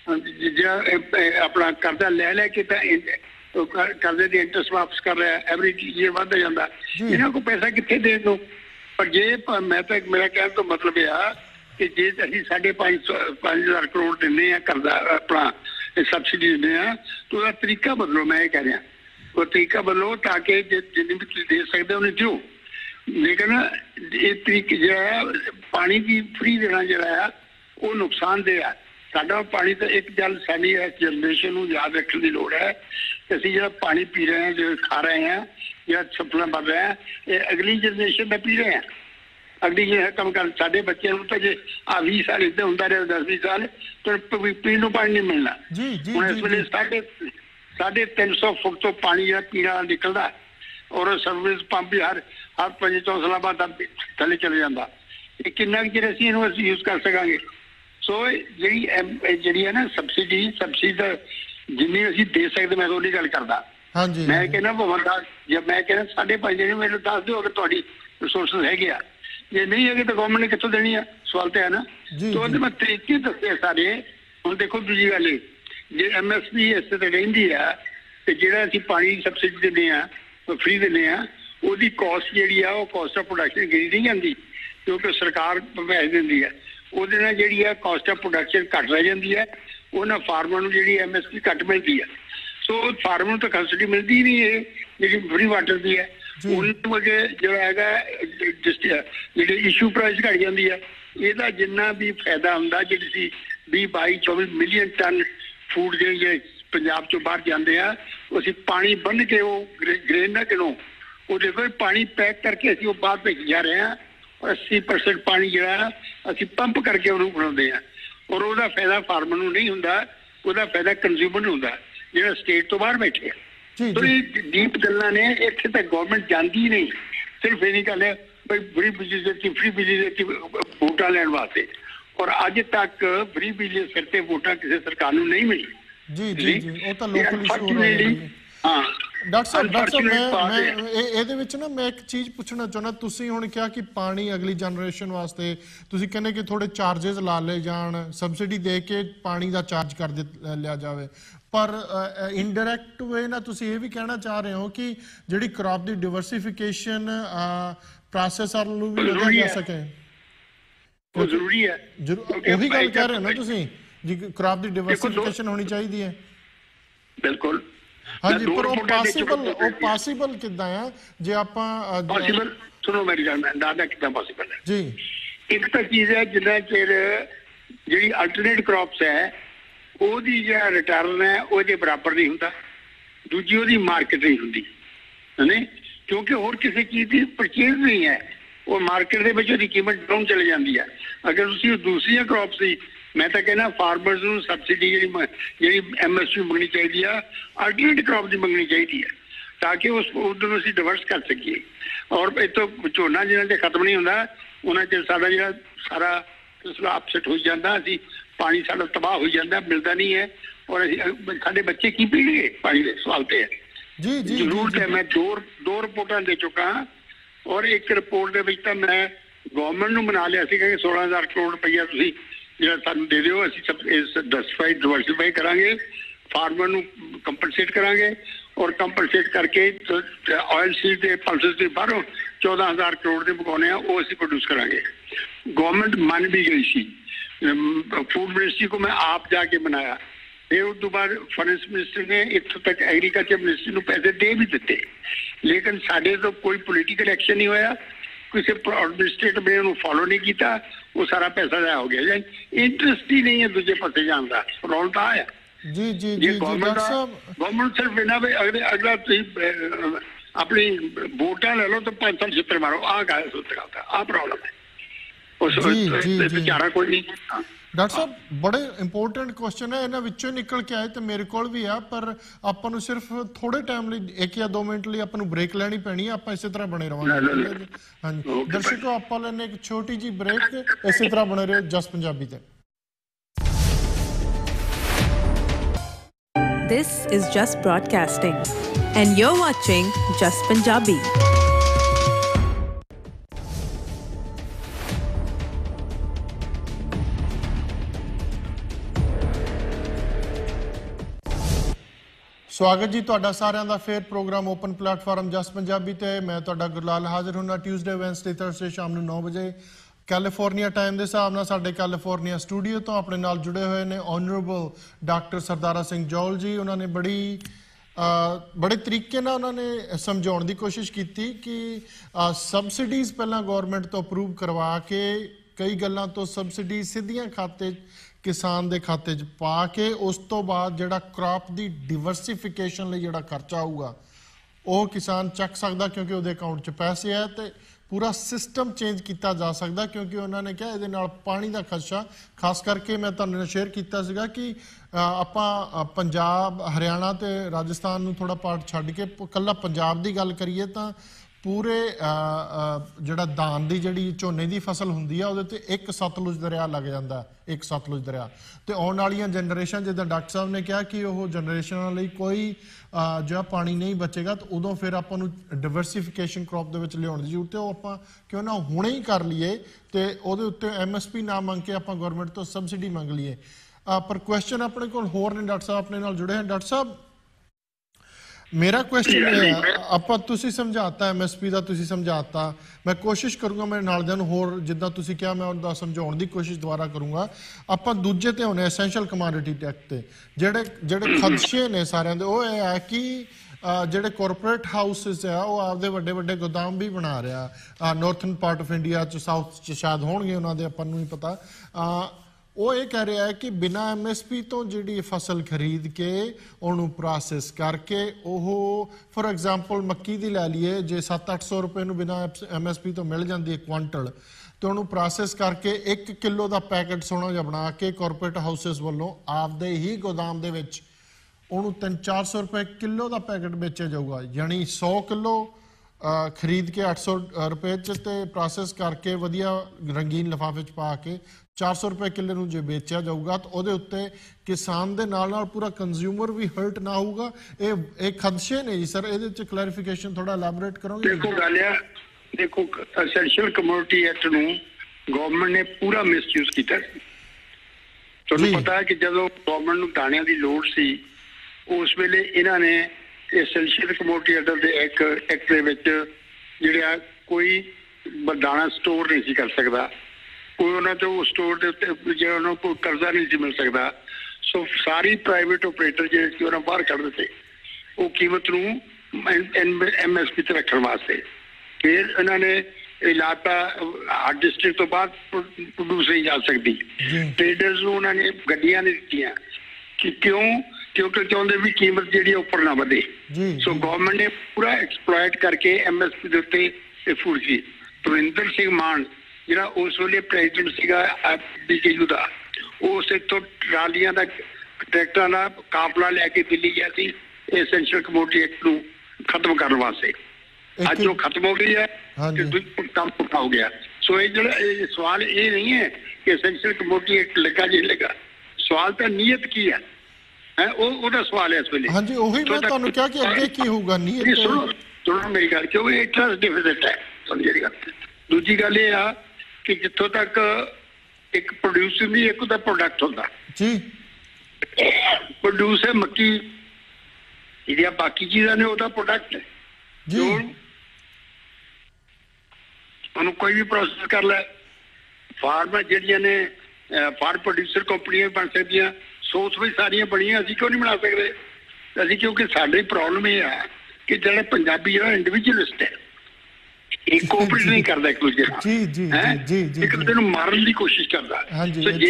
ਜਿਹੜਾ ਆਪਣਾ ਕਰਜ਼ਾ ਲੈ ਲੈ ਕੇ ਤਾਂ ਕਰਜ਼ੇ ਦੀ ਇੰਟਰਸਟ ਵਾਪਸ ਕਰ ਰਿਹਾ, ਐਵਰੀ ਈਅਰ ਵੱਧਦਾ ਜਾਂਦਾ, ਇਹਨਾਂ ਕੋਲ ਪੈਸਾ ਕਿੱਥੇ ਦੇਣ ਨੂੰ। ਪਰ ਜੇ ਮੈਂ ਤਾਂ ਮੇਰਾ ਕਹਿਣ ਤੋਂ ਮਤਲਬ ਇਹ ਆ ਕਿ ਜੇ ਅਸੀਂ ਸਾਢੇ ਪੰਜ ਸੌ ਪੰਜ ਹਜ਼ਾਰ ਕਰੋੜ ਦਿੰਦੇ ਹਾਂ ਕਰਜ਼ਾ ਆਪਣਾ ਸਬਸਿਡੀ ਦਿੰਦੇ ਹਾਂ, ਤਾਂ ਉਹਦਾ ਤਰੀਕਾ ਬਦਲੋ। ਮੈਂ ਇਹ ਕਹਿ ਰਿਹਾ ਉਹ ਤਰੀਕਾ ਬਦਲੋ ਤਾਂ ਕਿ ਜੇ ਜਿੰਨੀ ਵੀ ਤੁਸੀਂ ਦੇ ਸਕਦੇ ਉਹਨੇ ਦਿਓ। ਲੇਕਿਨ ਇਹ ਤਰੀਕੇ ਜਿਹੜਾ ਪਾਣੀ ਦੀ ਫ੍ਰੀ ਦੇਣਾ ਜਿਹੜਾ ਆ ਉਹ ਨੁਕਸਾਨਦੇਹ ਆ। ਸਾਡਾ ਪਾਣੀ ਤਾਂ ਇੱਕ ਗੱਲ ਸਾਡੀ ਇਸ ਜਨਰੇਸ਼ਨ ਨੂੰ ਯਾਦ ਰੱਖਣ ਦੀ ਲੋੜ ਹੈ ਕਿ ਅਸੀਂ ਜਿਹੜਾ ਪਾਣੀ ਪੀ ਰਹੇ ਹਾਂ, ਜੋ ਖਾ ਰਹੇ ਹਾਂ, ਜਿਹੜਾ ਸਪਲਾਈ ਬਣ ਰਿਹਾ ਹੈ, ਇਹ ਅਗਲੀ ਜਨਰੇਸ਼ਨ ਦਾ ਪੀ ਰਹੇ ਹਾਂ। ਅਗਲੀ ਜਿਹੜਾ ਕੰਮ ਕਰ ਸਾਡੇ ਬੱਚਿਆਂ ਨੂੰ ਤਾਂ ਜੇ ਆ ਵੀਹ ਸਾਲ ਇੱਦਾਂ ਹੁੰਦਾ ਰਿਹਾ, ਦਸ ਵੀਹ ਸਾਲ ਤਾਂ ਪੀਣ ਨੂੰ ਪਾਣੀ ਨਹੀਂ ਮਿਲਣਾ। ਹੁਣ ਇਸ ਵੇਲੇ ਸਾਢੇ ਸਾਢੇ ਤਿੰਨ ਸੌ ਫੁੱਟ ਤੋਂ ਪਾਣੀ ਜਿਹੜਾ ਪੀਣ ਵਾਲਾ ਨਿਕਲਦਾ ਔਰ ਸਰਵਿਸ ਪੰਪ ਵੀ ਹਰ ਹਰ ਪੰਜ ਚੌਂਸਲਾ ਬਾਅਦ ਥੱਲੇ ਚਲੇ ਜਾਂਦਾ। ਇਹ ਕਿੰਨਾ ਚਿਰ ਅਸੀਂ ਇਹਨੂੰ ਅਸੀਂ ਯੂਜ਼ ਕਰ ਸਕਾਂਗੇ। ਸੋ ਜਿਹੜੀ ਜਿਹੜੀ ਹੈ ਨਾ ਸਬਸਿਡੀ ਸਬਸਿਡੀ ਦਾ ਜਿੰਨੀ ਅਸੀਂ ਦੇ ਸਕਦੇ, ਮੈਂ ਉਹਦੀ ਗੱਲ ਕਰਦਾ। ਮੈਂ ਕਹਿੰਦਾ ਭਾਵੇਂ ਦਸ, ਜੇ ਮੈਂ ਕਹਿੰਦਾ ਸਾਢੇ ਪੰਜ ਦੇਣੀ ਮੈਨੂੰ ਦੱਸ ਦਿਓ ਅਗਰ ਤੁਹਾਡੀ ਰਿਸੋਰਸਿਸ ਹੈਗੇ ਆ, ਜੇ ਨਹੀਂ ਹੈਗੇ ਤਾਂ ਗਵਰਨਮੈਂਟ ਨੇ ਕਿੱਥੋਂ ਦੇਣੀ ਆ, ਸਵਾਲ ਤਾਂ ਹੈ ਨਾ। ਤੇ ਉਹਦੇ ਮੈਂ ਤਰੀਕੇ ਦੱਸੇ ਸਾਰੇ। ਹੁਣ ਦੇਖੋ ਦੂਜੀ ਗੱਲ ਇਹ, ਜੇ ਐਮ ਐਸ ਪੀ ਇਸੇ ਤੇ ਰਹਿੰਦੀ ਆ ਤੇ ਜਿਹੜਾ ਅਸੀਂ ਪਾਣੀ ਸਬਸਿਡੀ ਦਿੰਦੇ ਆ ਫ੍ਰੀ ਦਿੰਦੇ ਆ, ਉਹਦੀ ਕੋਸਟ ਜਿਹੜੀ ਆ ਉਹ ਕੋਸਟ ਆਫ ਪ੍ਰੋਡਕਸ਼ਨ ਗਿਣੀ ਨਹੀਂ ਜਾਂਦੀ, ਕਿਉਂਕਿ ਸਰਕਾਰ ਪੈਸੇ ਦਿੰਦੀ ਹੈ। ਉਹਦੇ ਨਾਲ ਜਿਹੜੀ ਹੈ ਕਾਸਟ ਆਫ ਪ੍ਰੋਡਕਸ਼ਨ ਘੱਟ ਰਹਿ ਜਾਂਦੀ ਹੈ, ਉਹਨਾਂ ਫਾਰਮਰ ਨੂੰ ਜਿਹੜੀ ਐਮ ਐਸ ਪੀ ਘੱਟ ਮਿਲਦੀ ਹੈ। ਸੋ ਫਾਰਮਰ ਨੂੰ ਤਾਂ ਸਬਸਿਡੀ ਮਿਲਦੀ ਨਹੀਂ, ਇਹ ਜਿਹੜੀ ਫ੍ਰੀ ਵਾਟਰ ਦੀ ਹੈ ਉਹਨੂੰ ਜਿਹੜਾ ਹੈਗਾ ਜਿਹੜੀ ਇਸ਼ੂ ਪ੍ਰਾਈਸ ਘੱਟ ਜਾਂਦੀ ਹੈ। ਇਹਦਾ ਜਿੰਨਾ ਵੀ ਫਾਇਦਾ ਹੁੰਦਾ, ਜਿਹੜੀ ਸੀ ਵੀਹ ਬਾਈ ਚੌਵੀ ਮਿਲੀਅਨ ਟਨ ਫੂਡ ਜਿਹੜੇ ਪੰਜਾਬ ਚੋਂ ਬਾਹਰ ਜਾਂਦੇ ਆ, ਉਹ ਅਸੀਂ ਪਾਣੀ ਬੰਨ ਕੇ ਉਹ ਗ੍ਰੇਨ ਨਾ ਕਿਨੋਂ ਉਹ ਦੇਖੋ ਪਾਣੀ ਪੈਕ ਕਰਕੇ ਅਸੀਂ ਉਹ ਬਾਹਰ ਭੇਜ ਜਾ ਰਹੇ ਹਾਂ। ਅੱਸੀ ਪਰਸੈਂਟ ਪਾਣੀ ਜਿਹੜਾ ਅਸੀਂ ਪੰਪ ਕਰਕੇ ਉਹਨੂੰ ਬਣਾਉਂਦੇ ਹਾਂ, ਔਰ ਉਹਦਾ ਫਾਇਦਾ ਫਾਰਮਰ ਨੂੰ ਨਹੀਂ ਹੁੰਦਾ, ਉਹਦਾ ਫਾਇਦਾ ਕੰਜ਼ਿਊਮਰ ਨੂੰ ਹੁੰਦਾ ਜਿਹੜਾ ਸਟੇਟ ਤੋਂ ਬਾਹਰ ਬੈਠੇ ਆ। ਸੋ ਇਹ ਡੀਪ ਗੱਲਾਂ ਨੇ, ਇੱਥੇ ਤੱਕ ਗਵਰਨਮੈਂਟ ਜਾਂਦੀ ਨਹੀਂ। ਸਿਰਫ ਇਹ ਨਹੀਂ ਗੱਲ ਹੈ ਬਈ ਫ੍ਰੀ ਬਿਜਲੀ ਦਿੱਤੀ ਫ੍ਰੀ ਬਿਜਲੀ ਦਿੱਤੀ ਵੋਟਾਂ ਲੈਣ ਵਾਸਤੇ, ਔਰ ਅੱਜ ਤੱਕ ਫ੍ਰੀ ਬਿਜਲੀ ਸਿਰ ਤੇ ਵੋਟਾਂ ਕਿਸੇ ਸਰਕਾਰ ਨੂੰ ਨਹੀਂ ਮਿਲੀ। ਜੀ ਜੀ ਜੀ ਉਹ ਤਾਂ ਲੋਕਲ ਇਸ਼ੂ ਹੋ ਰਿਹਾ ਹੈ। ਹਾਂ ਡਾਕਟਰ ਸਾਹਿਬ ਡਾਕਟਰ ਸਾਹਿਬ ਮੈਂ ਮੈਂ ਇਹਦੇ ਵਿੱਚ ਨਾ ਮੈਂ ਇੱਕ ਚੀਜ਼ ਪੁੱਛਣਾ ਚਾਹੁੰਦਾ। ਤੁਸੀਂ ਹੁਣ ਕਿਹਾ ਕਿ ਪਾਣੀ ਅਗਲੀ ਜਨਰੇਸ਼ਨ ਵਾਸਤੇ ਤੁਸੀਂ ਕਹਿੰਦੇ ਕਿ ਥੋੜੇ ਚਾਰजेस ਲਾ ਲਏ ਜਾਣ, ਸਬਸਿਡੀ ਦੇ ਕੇ ਪਾਣੀ ਦਾ ਚਾਰਜ ਕਰ ਲਿਆ ਜਾਵੇ, ਪਰ ਇਨਡਾਇਰੈਕਟ ਵੇ ਨਾਲ ਤੁਸੀਂ ਇਹ ਵੀ ਕਹਿਣਾ ਚਾਹ ਰਹੇ ਹੋ ਕਿ ਜਿਹੜੀ ਕ੍ਰੌਪ ਦੀ ਡਿਵਰਸਿਫਿਕੇਸ਼ਨ ਪ੍ਰੋਸੈਸਰ ਨੂੰ ਵੀ ਵਧਾਇਆ ਜਾ ਸਕੇ। ਉਹ ਜ਼ਰੂਰੀ ਹੈ, ਉਹੀ ਗੱਲ ਕਹਿ ਰਹੇ ਹੋ ਨਾ ਤੁਸੀਂ ਜੀ, ਕ੍ਰੌਪ ਦੀ ਡਿਵਰਸਿਫਿਕੇਸ਼ਨ ਹੋਣੀ ਚਾਹੀਦੀ ਹੈ। ਬਿਲਕੁਲ ਹਾਂਜੀ, ਪਰ ਉਹ ਪੋਸੀਬਲ ਉਹ ਪੋਸੀਬਲ ਕਿੱਦਾਂ ਆ ਜੇ ਆਪਾਂ ਪੋਸੀਬਲ ਸੁਣੋ ਮੇਰੀ ਗੱਲ, ਮੈਂ ਦੱਸਦਾ ਕਿੱਦਾਂ ਪੋਸੀਬਲ ਹੈ ਜੀ। ਇੱਕ ਤਾਂ ਚੀਜ਼ ਹੈ ਜਿੰਨਾ ਚਿਰ ਜਿਹੜੀ ਅਲਟਰਨੇਟ ਕ੍ਰੌਪਸ ਹੈ ਉਹਦੀ ਜਿਹੜਾ ਰਿਟਰਨ ਹੈ ਉਹਦੇ ਬਰਾਬਰ ਨਹੀਂ ਹੁੰਦਾ, ਦੂਜੀ ਉਹਦੀ ਮਾਰਕੀਟ ਨਹੀਂ ਹੁੰਦੀ ਹੈ, ਕਿਉਂਕਿ ਹੋਰ ਕਿਸੇ ਚੀਜ਼ ਦੀ ਪਰਚੇਜ਼ ਨਹੀਂ ਹੈ, ਉਹ ਮਾਰਕੀਟ ਦੇ ਵਿੱਚ ਉਹਦੀ ਕੀਮਤ ਡਾਊਨ ਚਲੀ ਜਾਂਦੀ ਹੈ। ਅਗਰ ਤੁਸੀਂ ਦੂਸਰੀਆਂ ਕ੍ਰੌਪਸ ਦੀ, ਮੈਂ ਤਾਂ ਕਹਿੰਦਾ ਫਾਰਮਰਸ ਨੂੰ ਸਬਸਿਡੀ ਜਿਹੜੀ ਜਿਹੜੀ ਐਮ ਐਸ ਪੀ ਮੰਗਣੀ ਚਾਹੀਦੀ ਆ, ਅਲਟਰਨੇਟ ਕ੍ਰੌਪ ਦੀ ਮੰਗਣੀ ਚਾਹੀਦੀ ਹੈ, ਤਾਂ ਕਿ ਉਸ ਉਧਰ ਨੂੰ ਅਸੀਂ ਡਿਵਰਸ ਕਰ ਸਕੀਏ। ਔਰ ਇਹ ਤੋਂ ਝੋਨਾ ਜਿਹਨਾਂ ਦੇ ਖਤਮ ਨਹੀਂ ਹੁੰਦਾ ਉਹਨਾਂ 'ਚ ਸਾਡਾ ਜਿਹੜਾ ਸਾਰਾ ਸਿਲਸਿਲਾ ਅਪਸੈਟ ਹੋ ਜਾਂਦਾ, ਅਸੀਂ ਪਾਣੀ ਸਾਡਾ ਤਬਾਹ ਹੋ ਜਾਂਦਾ, ਮਿਲਦਾ ਨਹੀਂ ਹੈ, ਔਰ ਅਸੀਂ ਸਾਡੇ ਬੱਚੇ ਕੀ ਪੀਣਗੇ ਪਾਣੀ ਦੇ ਸਵਾਲ ਤੇ ਹੈ। ਜੀ ਜੀ ਜ਼ਰੂਰਤ ਹੈ। ਮੈਂ ਦੋ ਦੋ ਰਿਪੋਰਟਾਂ ਦੇ ਚੁੱਕਾ ਹਾਂ, ਔਰ ਇੱਕ ਰਿਪੋਰਟ ਦੇ ਵਿੱਚ ਤਾਂ ਮੈਂ ਗੌਰਮੈਂਟ ਨੂੰ ਬਣਾ ਲਿਆ ਸੀਗਾ ਕਿ ਸੋਲਾਂ ਹਜ਼ਾਰ ਕਰੋੜ ਰੁਪਈਆ ਤੁਸੀਂ ਜਿਹੜਾ ਸਾਨੂੰ ਦੇ ਦਿਓ, ਅਸੀਂ ਸਭ ਇਸ ਡਿਵਰਸਿਫਾਈ ਡਿਵਰਸਿਫਾਈ ਕਰਾਂਗੇ, ਫਾਰਮਰ ਨੂੰ ਕੰਪਨਸੇਟ ਕਰਾਂਗੇ, ਔਰ ਕੰਪਨਸੇਟ ਕਰਕੇ ਆਇਲ ਸੀਡ ਦੇ ਪਲਸਿਸ ਦੇ ਬਾਹਰੋਂ ਚੌਦਾਂ ਹਜ਼ਾਰ ਕਰੋੜ ਦੇ ਮਕਾਉਣੇ ਆ, ਉਹ ਅਸੀਂ ਪ੍ਰੋਡਿਊਸ ਕਰਾਂਗੇ। ਗੌਰਮੈਂਟ ਮੰਨ ਵੀ ਗਈ ਸੀ, ਫੂਡ ਮਿਨਿਸਟਰੀ को मैं आप जाके बनाया, फिर उस ਤੋਂ ਬਾਅਦ फाइनेंस मिनिस्टर ने ਇੱਥੋਂ ਤੱਕ ਐਗਰੀਕਲਚਰ ਮਿਨਿਸਟਰੀ ਨੂੰ ਪੈਸੇ ਦੇ ਵੀ ਦਿੱਤੇ, ਲੇਕਿਨ ਸਾਡੇ ਤੋਂ ਕੋਈ ਪੋਲੀਟੀਕਲ ਐਕਸ਼ਨ ਨਹੀਂ ਹੋਇਆ, ਕਿਸੇ ਐਡਮਿਨਿਸਟ੍ਰੇਟਿਵ ਨੇ ਉਹਨੂੰ ਫੋਲੋ ਨਹੀਂ ਕੀਤਾ, ਉਹ ਸਾਰਾ ਪੈਸਾ ਜਾਇਆ ਹੋ ਗਿਆ। ਇੰਟਰਸਟ ਹੀ ਨਹੀਂ ਹੈ ਦੂਜੇ ਪਾਸੇ ਜਾਣ ਦਾ, ਰੌਲ ਤਾਂ ਆਇਆ। ਜੀ ਜੀ ਜੀ ਗਵਰਨਮੈਂਟ ਗਵਰਨਮੈਂਟ ਸਿਰਫ ਇਹਨਾਂ ਵੀ ਅਗਲੇ ਅਗਲਾ ਤੁਸੀਂ ਆਪਣੀ ਵੋਟਾਂ ਲੈ ਲਓ ਤਾਂ ਪੰਜ ਸਾਲ ਛਿੱਤਰ ਮਾਰੋ, ਆਹ ਗੱਲ ਸੁੱਤ ਕਰਦਾ, ਆਹ ਪ੍ਰੋਬਲਮ ਹੈ। ਵਿਚਾਰਾ ਕੋਈ ਨਹੀਂ। ਡਾਕਟਰ ਸਾਹਿਬ ਬੜੇ ਇੰਪੋਰਟੈਂਟ ਕੁਐਸਚਨ ਹੈ, ਇਹਨਾਂ ਵਿੱਚੋਂ ਨਿਕਲ ਕੇ ਆਏ ਤੇ ਮੇਰੇ ਕੋਲ ਵੀ ਆ, ਪਰ ਆਪਾਂ ਨੂੰ ਸਿਰਫ ਥੋੜੇ ਟਾਈਮ ਲਈ ਇੱਕ ਜਾਂ ਦੋ ਮਿੰਟ ਲਈ ਆਪਾਂ ਨੂੰ ਬ੍ਰੇਕ ਲੈਣੀ ਪੈਣੀ ਹੈ, ਆਪਾਂ ਇਸੇ ਤਰ੍ਹਾਂ ਬਣੇ ਰਵਾਂਗੇ। ਹਾਂਜੀ ਦਰਸ਼ਕੋ, ਆਪਾਂ ਲੈਣੇ ਇੱਕ ਛੋਟੀ ਜੀ ਬ੍ਰੇਕ, ਇਸੇ ਤਰ੍ਹਾਂ ਬਣੇ ਰਹੋ ਜਸ ਪੰਜਾਬੀ ਤੇ। This is Just Broadcasting and you're watching Just Punjabi. ਸਵਾਗਤ ਜੀ ਤੁਹਾਡਾ ਸਾਰਿਆਂ ਦਾ ਫੇਰ ਪ੍ਰੋਗਰਾਮ ਓਪਨ ਪਲੇਟਫਾਰਮ ਜਸ ਪੰਜਾਬੀ ਤੇ। ਮੈਂ ਤੁਹਾਡਾ ਗੁਰਲਾਲ ਹਾਜ਼ਰ ਹੁਣਾ ਟਿਊਜ਼ਡੇ ਵੈਨਸਡੇ ਥਰਸਡੇ ਸ਼ਾਮ ਨੂੰ ਨੌ ਵਜੇ ਕੈਲੀਫੋਰਨੀਆ ਟਾਈਮ ਦੇ ਹਿਸਾਬ ਨਾਲ। ਸਾਡੇ ਕੈਲੀਫੋਰਨੀਆ ਸਟੂਡੀਓ ਤੋਂ ਆਪਣੇ ਨਾਲ ਜੁੜੇ ਹੋਏ ਨੇ ਆਨਰੇਬਲ ਡਾਕਟਰ ਸਰਦਾਰਾ ਸਿੰਘ ਜੌਲ ਜੀ। ਉਹਨਾਂ ਨੇ ਬੜੀ ਬੜੇ ਤਰੀਕੇ ਨਾਲ ਉਹਨਾਂ ਨੇ ਸਮਝਾਉਣ ਦੀ ਕੋਸ਼ਿਸ਼ ਕੀਤੀ ਕਿ ਸਬਸਿਡੀਜ਼ ਪਹਿਲਾਂ ਗੌਰਮੈਂਟ ਤੋਂ ਅਪਰੂਵ ਕਰਵਾ ਕੇ ਕਈ ਗੱਲਾਂ ਤੋਂ ਸਬਸਿਡੀ ਸਿੱਧੀਆਂ ਖਾਤੇ ਕਿਸਾਨ ਦੇ ਖਾਤੇ 'ਚ ਪਾ ਕੇ ਉਸ ਤੋਂ ਬਾਅਦ ਜਿਹੜਾ ਕ੍ਰੌਪ ਦੀ ਡਿਵਰਸੀਫਿਕੇਸ਼ਨ ਲਈ ਜਿਹੜਾ ਖਰਚਾ ਆਊਗਾ ਉਹ ਕਿਸਾਨ ਚੱਕ ਸਕਦਾ, ਕਿਉਂਕਿ ਉਹਦੇ ਅਕਾਊਂਟ 'ਚ ਪੈਸੇ ਹੈ, ਤੇ ਪੂਰਾ ਸਿਸਟਮ ਚੇਂਜ ਕੀਤਾ ਜਾ ਸਕਦਾ। ਕਿਉਂਕਿ ਉਹਨਾਂ ਨੇ ਕਿਹਾ ਇਹਦੇ ਨਾਲ ਪਾਣੀ ਦਾ ਖਰਚਾ, ਖਾਸ ਕਰਕੇ ਮੈਂ ਤੁਹਾਨੂੰ ਨਾਲ ਸ਼ੇਅਰ ਕੀਤਾ ਸੀਗਾ ਕਿ ਆਪਾਂ ਪੰਜਾਬ, ਹਰਿਆਣਾ ਤੇ ਰਾਜਸਥਾਨ ਨੂੰ ਥੋੜਾ ਪਾਰਟ ਛੱਡ ਕੇ ਇਕੱਲਾ ਪੰਜਾਬ ਦੀ ਗੱਲ ਕਰੀਏ ਤਾਂ ਪੂਰੇ ਜਿਹੜਾ ਦਾਨ ਦੀ ਜਿਹੜੀ ਝੋਨੇ ਦੀ ਫਸਲ ਹੁੰਦੀ ਆ ਉਹਦੇ ਤੇ ਇੱਕ ਸਤਲੁਜ ਦਰਿਆ ਲੱਗ ਜਾਂਦਾ, ਇੱਕ ਸਤਲੁਜ ਦਰਿਆ। ਤੇ ਆਉਣ ਵਾਲੀਆਂ ਜਨਰੇਸ਼ਨ, ਜਿੱਦਾਂ ਡਾਕਟਰ ਸਾਹਿਬ ਨੇ ਕਿਹਾ ਕਿ ਉਹ ਜਨਰੇਸ਼ਨਾਂ ਲਈ ਕੋਈ ਜਿਹੜਾ ਪਾਣੀ ਨਹੀਂ ਬਚੇਗਾ ਤਾਂ ਉਦੋਂ ਫਿਰ ਆਪਾਂ ਨੂੰ ਡਿਵਰਸੀਫਿਕੇਸ਼ਨ ਕ੍ਰੌਪ ਦੇ ਵਿੱਚ ਲਿਆਉਣ ਦੀ ਜ਼ਰੂਰਤ ਹੈ। ਉਹ ਆਪਾਂ ਕਿਉਂ ਨਾ ਹੁਣੇ ਹੀ ਕਰ ਲਈਏ ਤੇ ਉਹਦੇ ਉੱਤੇ ਐਮ ਐਸ ਪੀ ਨਾ ਮੰਗ ਕੇ ਆਪਾਂ ਗੌਰਮੈਂਟ ਤੋਂ ਸਬਸਿਡੀ ਮੰਗ ਲਈਏ। ਪਰ ਕੁਐਸਚਨ ਆਪਣੇ ਕੋਲ ਹੋਰ ਨੇ, ਡਾਕਟਰ ਸਾਹਿਬ ਆਪਣੇ ਨਾਲ ਜੁੜੇ ਹਨ। ਡਾਕਟਰ ਸਾਹਿਬ ਮੇਰਾ ਕੁਐਸਚਨ ਇਹ ਹੈ, ਆਪਾਂ ਤੁਸੀਂ ਸਮਝਾਤਾ ਐਮ ਐਸ ਪੀ ਦਾ, ਤੁਸੀਂ ਸਮਝਾਤਾ, ਮੈਂ ਕੋਸ਼ਿਸ਼ ਕਰੂੰਗਾ ਮੇਰੇ ਨਾਲ ਦਿਆਂ ਨੂੰ ਹੋਰ ਜਿੱਦਾਂ ਤੁਸੀਂ ਕਿਹਾ ਮੈਂ ਉਹਦਾ ਸਮਝਾਉਣ ਦੀ ਕੋਸ਼ਿਸ਼ ਦੁਬਾਰਾ ਕਰੂੰਗਾ। ਆਪਾਂ ਦੂਜੇ ਤੇ ਹੋਣੇ ਐਸੈਂਸ਼ੀਅਲ ਕਮੋਡਿਟੀ ਟੈਕਸ ਤੇ ਜਿਹੜੇ ਜਿਹੜੇ ਖਦਸ਼ੇ ਨੇ ਸਾਰਿਆਂ ਦੇ, ਉਹ ਇਹ ਹੈ ਕਿ ਜਿਹੜੇ ਕਾਰਪੋਰੇਟ ਹਾਊਸਿਸ ਆ ਉਹ ਆਪਦੇ ਵੱਡੇ ਵੱਡੇ ਗੋਦਾਮ ਵੀ ਬਣਾ ਰਿਹਾ, ਨਾਰਥਰਨ ਪਾਰਟ ਆਫ ਇੰਡੀਆ 'ਚ, ਸਾਊਥ 'ਚ ਸ਼ਾਇਦ ਹੋਣਗੇ ਉਹਨਾਂ ਦੇ, ਆਪਾਂ ਨੂੰ ਨਹੀਂ ਪਤਾ। ਉਹ ਇਹ ਕਹਿ ਰਿਹਾ ਹੈ ਕਿ ਬਿਨਾਂ ਐਮ ਐਸ ਪੀ ਤੋਂ ਜਿਹੜੀ ਫਸਲ ਖਰੀਦ ਕੇ ਉਹਨੂੰ ਪ੍ਰੋਸੈਸ ਕਰਕੇ ਉਹ, ਫੋਰ ਐਗਜ਼ਾਮਪਲ ਮੱਕੀ ਦੀ ਲੈ ਲਈਏ, ਜੇ ਸੱਤ ਅੱਠ ਸੌ ਰੁਪਏ ਨੂੰ ਬਿਨਾਂ ਐਮ ਐਸ ਪੀ ਤੋਂ ਮਿਲ ਜਾਂਦੀ ਹੈ ਕੁਆਂਟਲ, ਤੇ ਉਹਨੂੰ ਪ੍ਰੋਸੈਸ ਕਰਕੇ ਇੱਕ ਕਿਲੋ ਦਾ ਪੈਕਟ ਸੋਹਣਾ ਜਿਹਾ ਬਣਾ ਕੇ ਕਾਰਪੋਰੇਟ ਹਾਊਸਿਸ ਵੱਲੋਂ ਆਪਦੇ ਹੀ ਗੋਦਾਮ ਦੇ ਵਿੱਚ ਉਹਨੂੰ ਤਿੰਨ ਚਾਰ ਸੌ ਰੁਪਏ ਕਿਲੋ ਦਾ ਪੈਕਟ ਵੇਚਿਆ ਜਾਊਗਾ। ਯਾਨੀ ਸੌ ਕਿਲੋ ਖਰੀਦ ਕੇ ਅੱਠ ਸੌ ਰੁਪਏ 'ਚ ਤੇ ਪ੍ਰੋਸੈਸ ਕਰਕੇ ਵਧੀਆ ਰੰਗੀਨ ਲਿਫਾਫੇ 'ਚ ਪਾ ਕੇ ਚਾਰ ਸੌ ਰੁਪਏ ਕਿੱਲੇ ਨੂੰ ਜੇ ਵੇਚਿਆ ਜਾਊਗਾ ਤਾਂ ਉਹਦੇ ਉੱਤੇ ਕਿਸਾਨ ਦੇ ਨਾਲ ਨਾਲ ਪੂਰਾ ਕੰਜ਼ਿਊਮਰ ਵੀ ਹਰਟ ਨਾ ਹੋਊਗਾ। ਇਹ ਇਹ ਖਦਸ਼ੇ ਨੇ ਜੀ ਸਰ, ਇਹਦੇ 'ਚ ਕਲੈਰੀਫਿਕੇਸ਼ਨ ਥੋੜਾ ਐਲਾਬੋਰੇਟ ਕਰੋਗੇ? ਦੇਖੋ ਗੱਲ ਆ, ਦੇਖੋ ਐਸੈਂਸ਼ੀਅਲ ਕਮੋਡਿਟੀ ਐਕਟ ਨੂੰ ਗਵਰਨਮੈਂਟ ਨੇ ਪੂਰਾ ਮਿਸਯੂਜ਼ ਕੀਤਾ। ਤੁਹਾਨੂੰ ਪਤਾ ਹੈ ਕਿ ਜਦੋਂ ਗਵਰਨਮੈਂਟ ਨੂੰ ਦਾਣਿਆਂ ਦੀ ਲੋੜ ਸੀ ਉਸ ਵੇਲੇ ਇਹਨਾਂ ਨੇ ਐਸੈਂਸ਼ੀਅਲ ਕਮੋਡਿਟੀ ਐਕਟ ਦੇ ਇੱਕ ਐਕਟ ਦੇ ਵਿੱਚ ਜਿਹੜਾ ਕੋਈ ਦਾਣਾ ਸਟੋਰ ਨਹੀਂ ਸੀ ਕਰ ਸਕਦਾ, ਕੋਈ ਉਹਨਾਂ ਤੋਂ ਸਟੋਰ ਦੇ ਉੱਤੇ ਜਿਹੜਾ ਉਹਨਾਂ ਕੋਲ ਕਰਜ਼ਾ ਨਹੀਂ ਸੀ ਮਿਲ ਸਕਦਾ। ਸੋ ਸਾਰੀ ਪ੍ਰਾਈਵੇਟ ਆਪਰੇਟਰ ਜਿਹੜੇ ਸੀ ਉਹਨਾਂ ਬਾਹਰ ਕੱਢ ਦਿੱਤੇ। ਉਹ ਕੀਮਤ ਨੂੰ ਐਮ ਐਸ ਪੀ ਤੇ ਰੱਖਣ ਵਾਸਤੇ। ਫਿਰ ਇਹਨਾਂ ਨੇ ਇਹ ਲਾਤਾ ਹਾਰਟ ਡਿਸਟ੍ਰਿਕਟ ਤੋਂ ਬਾਅਦ ਪ੍ਰੋਡਿਊਸ ਨਹੀਂ ਜਾ ਸਕਦੀ। ਟ੍ਰੇਡਰਸ ਨੂੰ ਉਹਨਾਂ ਨੇ ਗੱਡੀਆਂ ਨਹੀਂ ਦਿੱਤੀਆਂ ਕਿ ਕਿਉਂ? ਕਿਉਂਕਿ ਚਾਹੁੰਦੇ ਵੀ ਕੀਮਤ ਜਿਹੜੀ ਉੱਪਰ ਨਾ ਵਧੇ। ਸੋ ਗਵਰਨਮੈਂਟ ਨੇ ਪੂਰਾ ਐਕਸਪਲੋਇਟ ਕਰਕੇ ਐਮ ਐਸ ਪੀ ਦੇ ਉੱਤੇ ਇਹ ਫੂਡ ਸੀ। ਭੁਪਿੰਦਰ ਸਿੰਘ ਮਾਨ ਜਿਹੜਾ ਉਸ ਵੇਲੇ ਪ੍ਰੈਜ਼ੀਡੈਂਟ ਸੀਗਾ ਬੀ ਕੇ ਯੂ ਦਾ, ਉਹ ਉਸੇ ਤੋਂ ਟਰਾਲੀਆਂ ਦਾ ਟਰੈਕਟਰਾਂ ਦਾ ਕਾਫਲਾ ਲੈ ਕੇ ਦਿੱਲੀ ਗਿਆ ਸੀ ਐਸੈਂਸ਼ੀਅਲ ਕਮੋਡਿਟੀ ਐਕਟ ਨੂੰ ਖਤਮ ਕਰਨ ਵਾਸਤੇ। ਅੱਜ ਉਹ ਖਤਮ ਹੋ ਗਈ ਹੈ ਤੇ ਕੰਮ ਪੁੱਠਾ ਹੋ ਗਿਆ। ਸੋ ਇਹ ਜਿਹੜਾ ਇਹ ਸਵਾਲ ਇਹ ਨਹੀਂ ਹੈ ਕਿ ਐਸੈਂਸ਼ੀਅਲ ਕਮੋਡਿਟੀ ਐਕਟ ਲੱਗਾ ਜੀ ਲੱਗਾ, ਸਵਾਲ ਤਾਂ ਨੀਅਤ ਕੀ ਹੈ, ਹੈ ਉਹ ਉਹਦਾ ਸਵਾਲ ਹੈ ਇਸ ਵੇਲੇ। ਹਾਂਜੀ ਉਹੀ ਮੈਂ ਤੁਹਾਨੂੰ ਕਿਹਾ ਕਿ ਅੱਗੇ ਕੀ ਹੋਊਗਾ। ਨੀਅਤ ਸੁਣੋ ਸੁਣੋ ਮੇਰੀ ਗੱਲ, ਕਿਉਂਕਿ ਇਹ ਟਰਸਟ ਡਿਫਿਸਿਟ ਹੈ ਸਮਝੀ ਗੱਲ। ਦੂਜੀ ਗੱਲ ਇਹ ਆ ਕਿ ਜਿੱਥੋਂ ਤੱਕ ਇੱਕ ਪ੍ਰੋਡਿਊਸਰ ਨਹੀਂ ਇੱਕ ਉਹਦਾ ਪ੍ਰੋਡਕਟ ਹੁੰਦਾ ਜੀ। ਪ੍ਰੋਡਿਊਸਰ ਮੱਕੀ ਜਿਹੜੀਆਂ ਬਾਕੀ ਚੀਜ਼ਾਂ ਨੇ ਉਹਦਾ ਪ੍ਰੋਡਕਟ ਹੈ ਜੀ। ਉਹਨੂੰ ਕੋਈ ਵੀ ਪ੍ਰੋਸੈਸ ਕਰ ਲੈ। ਫਾਰਮਰ ਜਿਹੜੀਆਂ ਨੇ ਫਾਰਮ ਪ੍ਰੋਡਿਊਸਰ ਕੰਪਨੀਆਂ ਬਣ ਸਕਦੀਆਂ, ਸੋਚ ਵੀ ਸਾਰੀਆਂ ਬਣੀਆਂ, ਅਸੀਂ ਕਿਉਂ ਨਹੀਂ ਬਣਾ ਸਕਦੇ? ਅਸੀਂ ਕਿਉਂਕਿ ਸਾਡੀ ਪ੍ਰੋਬਲਮ ਇਹ ਆ ਕਿ ਜਿਹੜਾ ਪੰਜਾਬੀ ਜਿਹੜਾ ਇੰਡੀਵਿਜੂਅਲਿਸਟ ਹੈ, ਇਹ ਕੋਆਪਰੇਟ ਨਹੀਂ ਕਰਦਾ ਇੱਕ ਦੂਜੇ ਨਾਲ, ਜੀ ਜੀ ਜੀ ਜੀ ਇੱਕ ਦੂਜੇ ਨੂੰ ਮਾਰਨ ਦੀ ਕੋਸ਼ਿਸ਼ ਕਰਦਾ। ਸੋ ਜੇ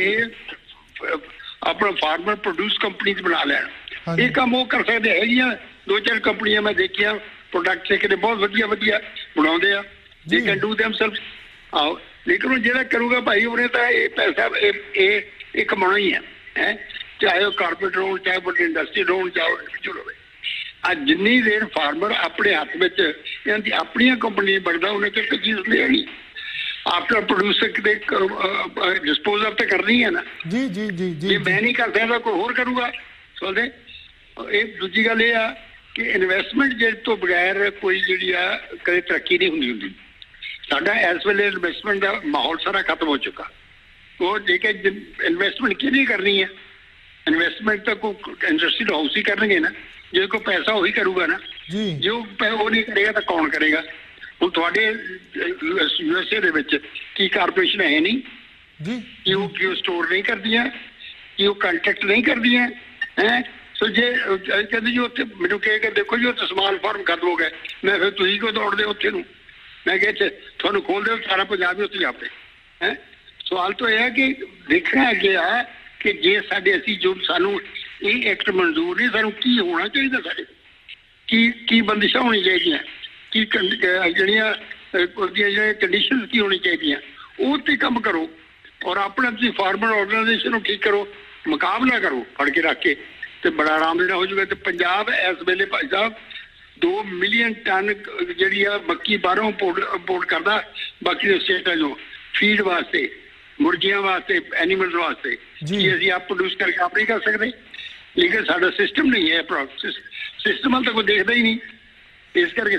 ਇਹ ਆਪਣਾ ਫਾਰਮਰ ਪ੍ਰੋਡਿਊਸ ਕੰਪਨੀ ਬਣਾ ਲੈਣ, ਇਹ ਕੰਮ ਉਹ ਕਰ ਸਕਦੇ ਹੈਗੀਆਂ। ਦੋ ਚਾਰ ਕੰਪਨੀਆਂ ਮੈਂ ਦੇਖੀਆਂ ਪ੍ਰੋਡਕਟ ਤੇ ਕਿਤੇ ਬਹੁਤ ਵਧੀਆ ਵਧੀਆ ਬਣਾਉਂਦੇ ਆ, ਦੇ ਕੈਨ ਡੂ ਦੈਮਸੈਲਵਸ। ਆਓ ਲੇਕਿਨ ਉਹ ਜਿਹੜਾ ਕਰੂਗਾ ਭਾਈ ਉਹਨੇ ਤਾਂ ਇਹ ਪੈਸਾ ਇਹ ਇਹ ਕਮਾਉਣਾ ਹੀ ਹੈ ਹੈ ਚਾਹੇ ਉਹ ਕਾਰਪੋਰੇਟ ਹੋਣ, ਚਾਹੇ ਵੱਡੀ ਇੰਡਸਟਰੀ ਹੋਣ, ਚਾਹੇ ਇੰਡੀਵਿਜੂਅਲ ਹੋਵੇ। ਅੱਜ ਜਿੰਨੀ ਦੇਰ ਫਾਰਮਰ ਆਪਣੇ ਹੱਥ ਵਿੱਚ ਇਹਨਾਂ ਦੀ ਆਪਣੀਆਂ ਕੰਪਨੀਆਂ ਬਣਦਾ ਉਹਨੇ ਤੇ ਕੋਈ ਚੀਜ਼ ਲੈਣੀ ਆਫਟਰ ਪ੍ਰੋਡਿਊਸਰ ਕਿਤੇ ਡਿਸਪੋਜ਼ਲ ਤੇ ਕਰਨੀ ਹੈ ਨਾ। ਜੀ ਜੀ ਜੀ ਜੀ ਜੇ ਮੈਂ ਨਹੀਂ ਕਰ ਸਕਦਾ ਕੋਈ ਹੋਰ ਕਰੂਗਾ। ਸੋਦੇ ਇਹ ਦੂਜੀ ਗੱਲ ਇਹ ਆ ਕਿ ਇਨਵੈਸਟਮੈਂਟ ਜਿਹੜੇ ਤੋਂ ਬਗੈਰ ਕੋਈ ਜਿਹੜੀ ਆ ਕਦੇ ਤਰੱਕੀ ਨਹੀਂ ਹੁੰਦੀ ਹੁੰਦੀ। ਸਾਡਾ ਇਸ ਵੇਲੇ ਇਨਵੈਸਟਮੈਂਟ ਦਾ ਮਾਹੌਲ ਸਾਰਾ ਖਤਮ ਹੋ ਚੁੱਕਾ। ਉਹ ਜੇ ਕਿ ਇਨਵੈਸਟਮੈਂਟ ਕਿਹਨੇ ਕਰਨੀ ਹੈ? ਇਨਵੈਸਟਮੈਂਟ ਤਾਂ ਕੋਈ ਇੰਡਸਟਰੀ ਹਾਊਸ ਹੀ ਕਰਨਗੇ ਨਾ। ਜੇ ਕੋਈ ਪੈਸਾ ਉਹੀ ਕਰੂਗਾ ਨਾ, ਜੇ ਉਹ ਨਹੀਂ ਕਰੇਗਾ ਤਾਂ ਕੌਣ ਕਰੇਗਾ? ਹੁਣ ਤੁਹਾਡੇ ਯੂ ਐਸ ਏ ਦੇ ਵਿੱਚ ਕੀ ਕਾਰਪੋਰੇਸ਼ਨ ਹੈ ਨਹੀਂ ਜੀ? ਕੀ ਉਹ ਕੀ ਸਟੋਰ ਨਹੀਂ ਕਰਦੀਆਂ? ਕੀ ਉਹ ਕੰਟਰੈਕਟ ਨਹੀਂ ਕਰਦੀਆਂ? ਹੈ ਸੋ ਜੇ ਕਹਿੰਦੇ ਜੀ ਉੱਥੇ ਮੈਨੂੰ ਕਹੇਗਾ ਦੇਖੋ ਜੀ ਉੱਥੇ ਸਮਾਲ ਫਾਰਮ ਖਤਮ ਹੋ ਗਏ, ਮੈਂ ਫਿਰ ਤੁਸੀਂ ਕਿਉਂ ਦੌੜਦੇ ਉੱਥੇ ਨੂੰ? ਮੈਂ ਕਿਹਾ ਤੁਹਾਨੂੰ ਖੋਲਦੇ ਸਾਰਾ ਪੰਜਾਬ ਹੀ ਉੱਥੇ ਜਾਪੇ। ਹੈ ਸਵਾਲ ਤਾਂ ਇਹ ਹੈ ਕਿ ਦੇਖਣਾ ਅੱਗੇ ਆ ਕਿ ਜੇ ਸਾਡੇ ਅਸੀਂ ਜੋ ਸਾਨੂੰ ਇਹ ਐਕਟ ਮਨਜ਼ੂਰ ਨਹੀਂ, ਸਾਨੂੰ ਕੀ ਹੋਣਾ ਚਾਹੀਦਾ? ਸਾਡੇ ਕੀ ਕੀ ਬੰਦਿਸ਼ਾਂ ਹੋਣੀ ਚਾਹੀਦੀਆਂ? ਕੀ ਜਿਹੜੀਆਂ ਉਹਦੀਆਂ ਜਿਹੜੀਆਂ ਕੰਡੀਸ਼ਨ ਕੀ ਹੋਣੀ ਚਾਹੀਦੀਆਂ? ਉਹ 'ਤੇ ਕੰਮ ਕਰੋ ਔਰ ਆਪਣਾ ਤੁਸੀਂ ਫਾਰਮਰ ਆਰਗੇਨਾਈਜੇਸ਼ਨ ਨੂੰ ਠੀਕ ਕਰੋ, ਮੁਕਾਬਲਾ ਕਰੋ ਫੜ ਕੇ ਰੱਖ ਕੇ, ਤੇ ਬੜਾ ਆਰਾਮ ਦੇਣਾ ਹੋ ਜਾਊਗਾ। ਤੇ ਪੰਜਾਬ ਇਸ ਵੇਲੇ ਭਾਈ ਸਾਹਿਬ ਦੋ ਮਿਲੀਅਨ ਟਨ ਜਿਹੜੀ ਆ ਮੱਕੀ ਬਾਹਰੋਂ ਇੰਪੋਰਟ ਕਰਦਾ, ਬਾਕੀ ਦੇ ਸਟੇਟਾਂ ਚੋਂ ਫੀਡ ਵਾਸਤੇ, ਮੁਰਗੀਆਂ ਵਾਸਤੇ, ਐਨੀਮਲਸ ਵਾਸਤੇ। ਕੀ ਅਸੀਂ ਆਪ ਪ੍ਰੋਡਿਊਸ ਕਰਕੇ ਆਪ ਨਹੀਂ ਕਰ ਸਕਦੇ? ਲੇਕਿਨ ਸਾਡਾ ਸਿਸਟਮ ਨਹੀਂ ਹੈ, ਸਿਸਟਮ ਵੱਲ ਤਾਂ ਕੋਈ ਦੇਖਦਾ ਹੀ ਨਹੀਂ। ਇਸ ਕਰਕੇ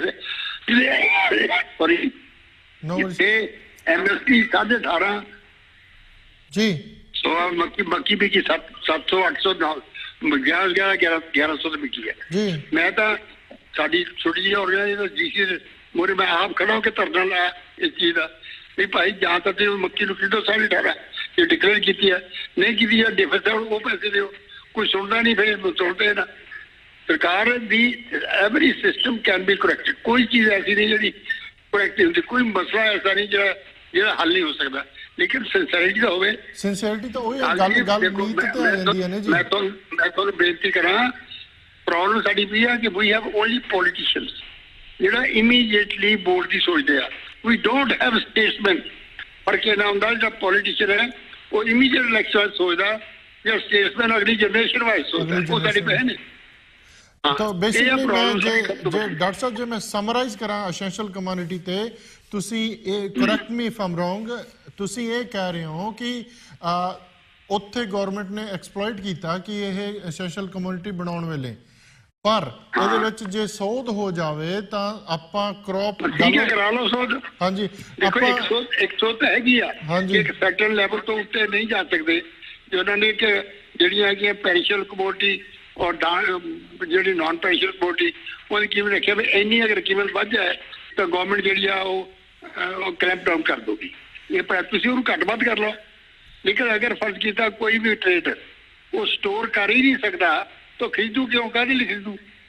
ਸੌਰੀ ਐਮ ਐਸ ਪੀ ਸਾਢੇ ਅਠਾਰਾਂ ਜੀ ਸੋ ਮੱਕੀ ਮੱਕੀ ਵਿਕੀ ਸੱਤ ਸੱਤ ਸੌ ਅੱਠ ਸੌ ਗਿਆਰਾਂ ਗਿਆਰਾਂ ਗਿਆਰਾਂ ਗਿਆਰਾਂ ਸੌ ਤੇ ਵਿਕੀ ਹੈ। ਮੈਂ ਤਾਂ ਸਾਡੀ ਛੋਟੀ ਜਿਹੀ ਆਰਗੇਨਾਈਜੇਸ਼ਨ ਜੀ ਸੀ ਮੋਰੇ ਮੈਂ ਆਪ ਖੜਾ ਹੋ ਕੇ ਧਰਨਾ ਲਾਇਆ ਇਸ ਚੀਜ਼ ਦਾ ਵੀ ਭਾਈ ਜਾਂ ਤਾਂ ਤੇ ਮੱਕੀ ਨੂੰ ਕਿਲੋ ਸਾਢੇ ਅਠਾਰਾਂ ਇਹ ਡਿਕਲੇਅਰ ਕੀਤੀ ਹੈ, ਨਹੀਂ ਕੀਤੀ ਹੈ ਡਿਫੈਂਸ ਉਹ ਪੈਸੇ ਦਿਓ। ਕੋਈ ਸੁਣਦਾ ਨਹੀਂ, ਫਿਰ ਸੁਣਦੇ ਨਾ। ਸਰਕਾਰ ਦੀ every system can be corrected. ਕੋਈ ਚੀਜ਼ ਐਸੀ ਨਹੀਂ ਜਿਹੜੀ ਕਰੈਕਟ ਹੁੰਦੀ, ਕੋਈ ਮਸਲਾ ਐਸਾ ਨਹੀਂ ਜਿਹੜਾ ਜਿਹੜਾ ਹੱਲ ਨਹੀਂ ਹੋ ਸਕਦਾ। ਲੇਕਿਨ ਸਿੰਸੈਰਿਟੀ ਤਾਂ ਹੋਵੇ। ਸਿੰਸੈਰਿਟੀ ਤਾਂ ਉਹ ਗੱਲ ਗੱਲ ਨੀਤ ਤੇ ਆ ਜਾਂਦੀ ਹੈ ਨਾ ਜੀ। ਮੈਂ ਤੁਹਾਨੂੰ ਮੈਂ ਤੁਹਾਨੂੰ ਬੇਨਤੀ ਕਰਾਂ, ਪ੍ਰੋਬਲਮ ਸਾਡੀ ਵੀ ਆ ਕਿ ਵੀ ਹੈਵ ਓਨਲੀ ਪੋਲੀਟੀਸ਼ੀਅਨਸ ਜਿਹੜਾ ਇਮੀਡੀਏਟਲੀ ਬੋਰਡ ਦੀ ਸੋਚਦੇ ਆ। We don't have statesman. ਪਰ ਕੀ ਨਾ ਹੁੰਦਾ ਜਿਹੜਾ ਪੋਲੀਟੀਸ਼ੀਅਨ ਹੈ ਉਹ ਇਮੀਡੀਏਟ ਇਲੈਕਸ਼ਨ ਸੋਚਦਾ, ਜਿਹੜਾ ਸਟੇਟਸਮੈਨ ਅਗਲੀ ਜਨਰੇਸ਼ਨ ਵਾਈਜ਼ ਸੋਚਦਾ। ਉਹ ਸਾਡੀ ਬਹਿਨ ਹੈ। ਤਾਂ ਬੇਸਿਕਲੀ ਮੈਂ ਜੇ ਜੇ ਡਾਕਟਰ ਸਾਹਿਬ ਜੇ ਮੈਂ ਸਮਰਾਈਜ਼ ਕਰਾਂ ਐਸੈਂਸ਼ੀਅਲ ਕਮੋਡਿਟੀ ਤੇ, ਤੁਸੀਂ ਇਹ correct me if I'm wrong, ਤੁਸੀਂ ਇਹ ਕਹਿ ਰਹੇ ਹੋ ਕਿ ਉੱਥੇ ਗਵਰਨਮੈਂਟ ਨੇ ਐਕਸਪਲੋਇਟ ਕੀਤਾ ਕਿ ਇਹ ਐਸੈਂਸ਼ੀਅਲ ਕਮੋਡਿਟੀ ਬਣਾਉਣ ਵੇਲੇ, ਪਰ ਇਹਦੇ ਵਿੱਚ ਜੇ ਸੋਧ ਹੋ ਜਾਵੇ ਤਾਂ ਆਪਾਂ ਕ੍ਰੌਪ ਕਰਾ ਲਓ ਸੋਧ। ਹਾਂਜੀ ਦੇਖੋ ਇੱਕ ਸੋਧ ਇੱਕ ਸੋਧ ਤਾਂ ਹੈਗੀ ਆ ਕਿ ਇੱਕ ਸੈਕਟਰ ਲੈਵਲ ਤੋਂ ਉੱਤੇ ਨਹੀਂ ਜਾ ਸਕਦੇ। ਜੇ ਉਹਨਾਂ ਨੇ ਕਿ ਜਿਹੜੀਆਂ ਹੈਗੀਆਂ ਪੈਰੀਸ਼ਲ ਕਮੋਡਿਟੀ ਔਰ ਜਿਹੜੀ ਨਾਨ ਪੈਰੀਸ਼ਲ ਕਮੋਡਿਟੀ ਉਹਦੀ ਕੀਮਤ ਰੱਖਿਆ ਵੀ ਇੰਨੀ ਅਗਰ ਕੀਮਤ ਵੱਧ ਜਾਏ ਤਾਂ ਗਵਰਨਮੈਂਟ ਜਿਹੜੀ ਆ ਉਹ ਕਲੈਂਪ ਡਾਊਨ ਕਰ ਦਊਗੀ। ਇਹ ਪਰ ਤੁਸੀਂ ਉਹਨੂੰ ਘੱਟ ਵੱਧ ਕਰ ਲਓ। ਲੇਕਿਨ ਅਗਰ ਫਰਜ਼ ਕੀਤਾ ਕੋਈ ਵੀ ਟ੍ਰੇਡ ਉਹ ਸਟੋਰ ਕਰ ਹੀ ਨਹੀਂ ਸਕਦਾ ਤਾਂ ਖਰੀਦੂ ਕਿਉਂ? ਕਾਹਦੇ ਲਈ ਖਰੀਦੂ?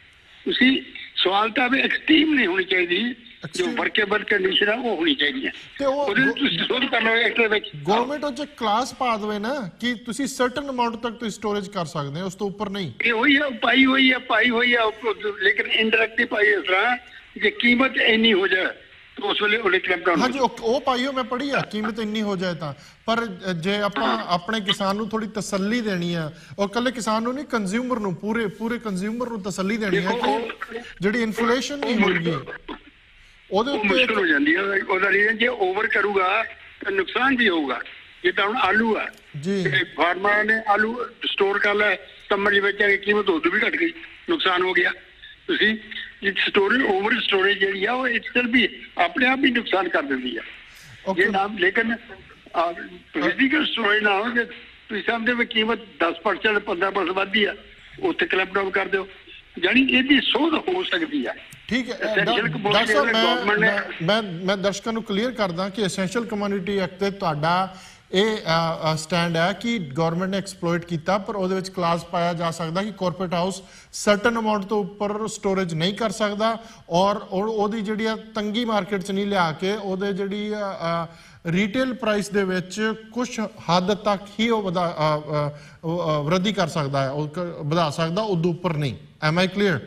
ਤੁਸੀਂ ਸਵਾਲ ਤਾਂ ਵੀ ਐਕਸਟ੍ਰੀਮ ਨਹੀਂ ਹੋਣੀ ਚਾਹੀਦੀ, ਜੋ ਵਰਕੇਬਲ ਕੰਡੀਸ਼ਨ ਆ ਉਹ ਹੋਣੀ ਚਾਹੀਦੀ ਹੈ ਤੇ ਉਹਦੇ ਤੁਸੀਂ ਸੋਧ ਕਰ ਲਓ ਐਕਟ ਦੇ ਵਿੱਚ। ਗਵਰਨਮੈਂਟ ਉਹ 'ਚ ਕਲਾਸ ਪਾ ਦੇਵੇ ਨਾ ਕਿ ਤੁਸੀਂ ਸਰਟਨ ਅਮਾਉਂਟ ਤੱਕ ਤੁਸੀਂ ਸਟੋਰੇਜ ਕਰ ਸਕਦੇ ਹੋ, ਉਸ ਤੋਂ ਉੱਪਰ ਨਹੀਂ। ਇਹ ਹੋਈ ਆ, ਪਾਈ ਹੋਈ ਆ ਪਾਈ ਹੋਈ ਆ ਲੇਕਿਨ ਇਨਡਾਇਰੈਕਟਲੀ ਪਾਈ ਇਸ ਤਰ੍ਹਾਂ ਜੇ ਕੀਮਤ ਇੰਨੀ ਹੋ ਜਾਏ ਤਾਂ ਉਸ ਵੇਲੇ ਉਹਦੇ ਕਲੈਂਪ ਡਾਊਨ। ਹਾਂਜੀ ਉਹ ਪਾਈ ਹੋ, ਮੈਂ ਪੜ੍ਹੀ ਆ, ਕੀਮਤ ਇੰਨੀ ਹੋ ਜਾਏ ਤਾਂ। ਪਰ ਜੇ ਆਪਾਂ ਆਪਣੇ ਕਿਸਾਨ ਨੂੰ ਥੋੜੀ ਤਸੱਲੀ ਦੇਣੀ ਆ, ਔਰ ਇਕੱਲੇ ਕਿਸਾਨ ਨੂੰ ਨਹੀਂ, ਕੰਜ਼ਿਊਮਰ ਨੂੰ, ਪੂਰੇ ਪੂਰੇ ਕੰਜ਼ਿਊਮਰ ਨੂੰ ਤਸੱਲੀ ਦੇਣੀ ਹੈ ਕਿ ਜਿਹੜੀ ਇਨਫਲੇਸ਼ਨ ਨਹੀਂ ਹੋਊਗੀ ਉਹਦੇ ਉੱਤੇ ਮੁਸ਼ਕਲ ਹੋ ਜਾਂਦੀ ਹੈ। ਉਹਦਾ ਰੀਜ਼ਨ ਜੇ ਓਵਰ ਕਰੂਗਾ ਤਾਂ ਨੁਕਸਾਨ ਵੀ ਹੋਊਗਾ। ਜਿੱਦਾਂ ਹੁਣ ਆਲੂ ਆ ਜੀ, ਫਾਰਮਰਾਂ ਨੇ ਆਲੂ ਸਟੋਰ ਕਰ ਲਿਆ, ਸਮਰ ਦੇ ਵਿੱਚ ਕੀਮਤ ਉਦੋਂ ਵੀ ਘਟ ਗਈ, ਨੁਕਸਾਨ ਹੋ ਗਿਆ। ਤੁਸੀਂ ਸਟੋਰੇਜ ਓਵਰ ਸਟੋਰੇਜ ਜਿਹੜੀ ਆ ਉਹ ਇਟਸੈਲਫ ਵੀ ਆਪਣੇ ਆਪ ਹੀ ਨੁਕਸਾਨ ਕਰ ਦਿੰਦੀ ਆ ਜੇ ਨਾ। ਲੇਕਿਨ ਫਿਜ਼ੀਕਲ ਸਟੋਰੇਜ ਨਾ ਹੋ, ਜੇ ਤੁਸੀਂ ਸਮਝਦੇ ਵੀ ਕੀਮਤ ਦਸ ਪਰਸੈਂਟ ਪੰਦਰਾਂ ਪਰਸੈਂਟ ਵੱਧਦੀ ਆ, ਉੱਥੇ ਕਲੈਂਪ ਡਾਊਨ ਕਰ ਦਿਓ। ਜਾਨੀ ਇਹਦੀ ਸੋਧ ਹੋ ਸਕਦੀ ਹੈ। ਠੀਕ ਹੈ ਡਾਕਟਰ ਸਾਹਿਬ, ਮੈਂ ਮੈਂ ਮੈਂ ਦਰਸ਼ਕਾਂ ਨੂੰ ਕਲੀਅਰ ਕਰਦਾ ਕਿ ਐਸੈਂਸ਼ੀਅਲ ਕਮੋਡਿਟੀ ਐਕਟ ਤੇ ਤੁਹਾਡਾ ਇਹ ਸਟੈਂਡ ਹੈ ਕਿ ਗਵਰਨਮੈਂਟ ਨੇ ਐਕਸਪਲੋਇਟ ਕੀਤਾ, ਪਰ ਉਹਦੇ ਵਿੱਚ ਕਲਾਸ ਪਾਇਆ ਜਾ ਸਕਦਾ ਕਿ ਕਾਰਪੋਰੇਟ ਹਾਊਸ ਸਰਟਨ ਅਮਾਉਂਟ ਤੋਂ ਉੱਪਰ ਸਟੋਰੇਜ ਨਹੀਂ ਕਰ ਸਕਦਾ, ਔਰ ਉਹਦੀ ਜਿਹੜੀ ਆ ਤੰਗੀ ਮਾਰਕੀਟ 'ਚ ਨਹੀਂ ਲਿਆ ਕੇ ਉਹਦੇ ਜਿਹੜੀ ਰੀਟੇਲ ਪ੍ਰਾਈਸ ਦੇ ਵਿੱਚ ਕੁਛ ਹੱਦ ਤੱਕ ਹੀ ਉਹ ਵਧਾ ਵਰਧੀ ਕਰ ਸਕਦਾ ਹੈ, ਉਹ ਵਧਾ ਸਕਦਾ, ਉਦੋਂ ਉੱਪਰ ਨਹੀਂ। Am I clear?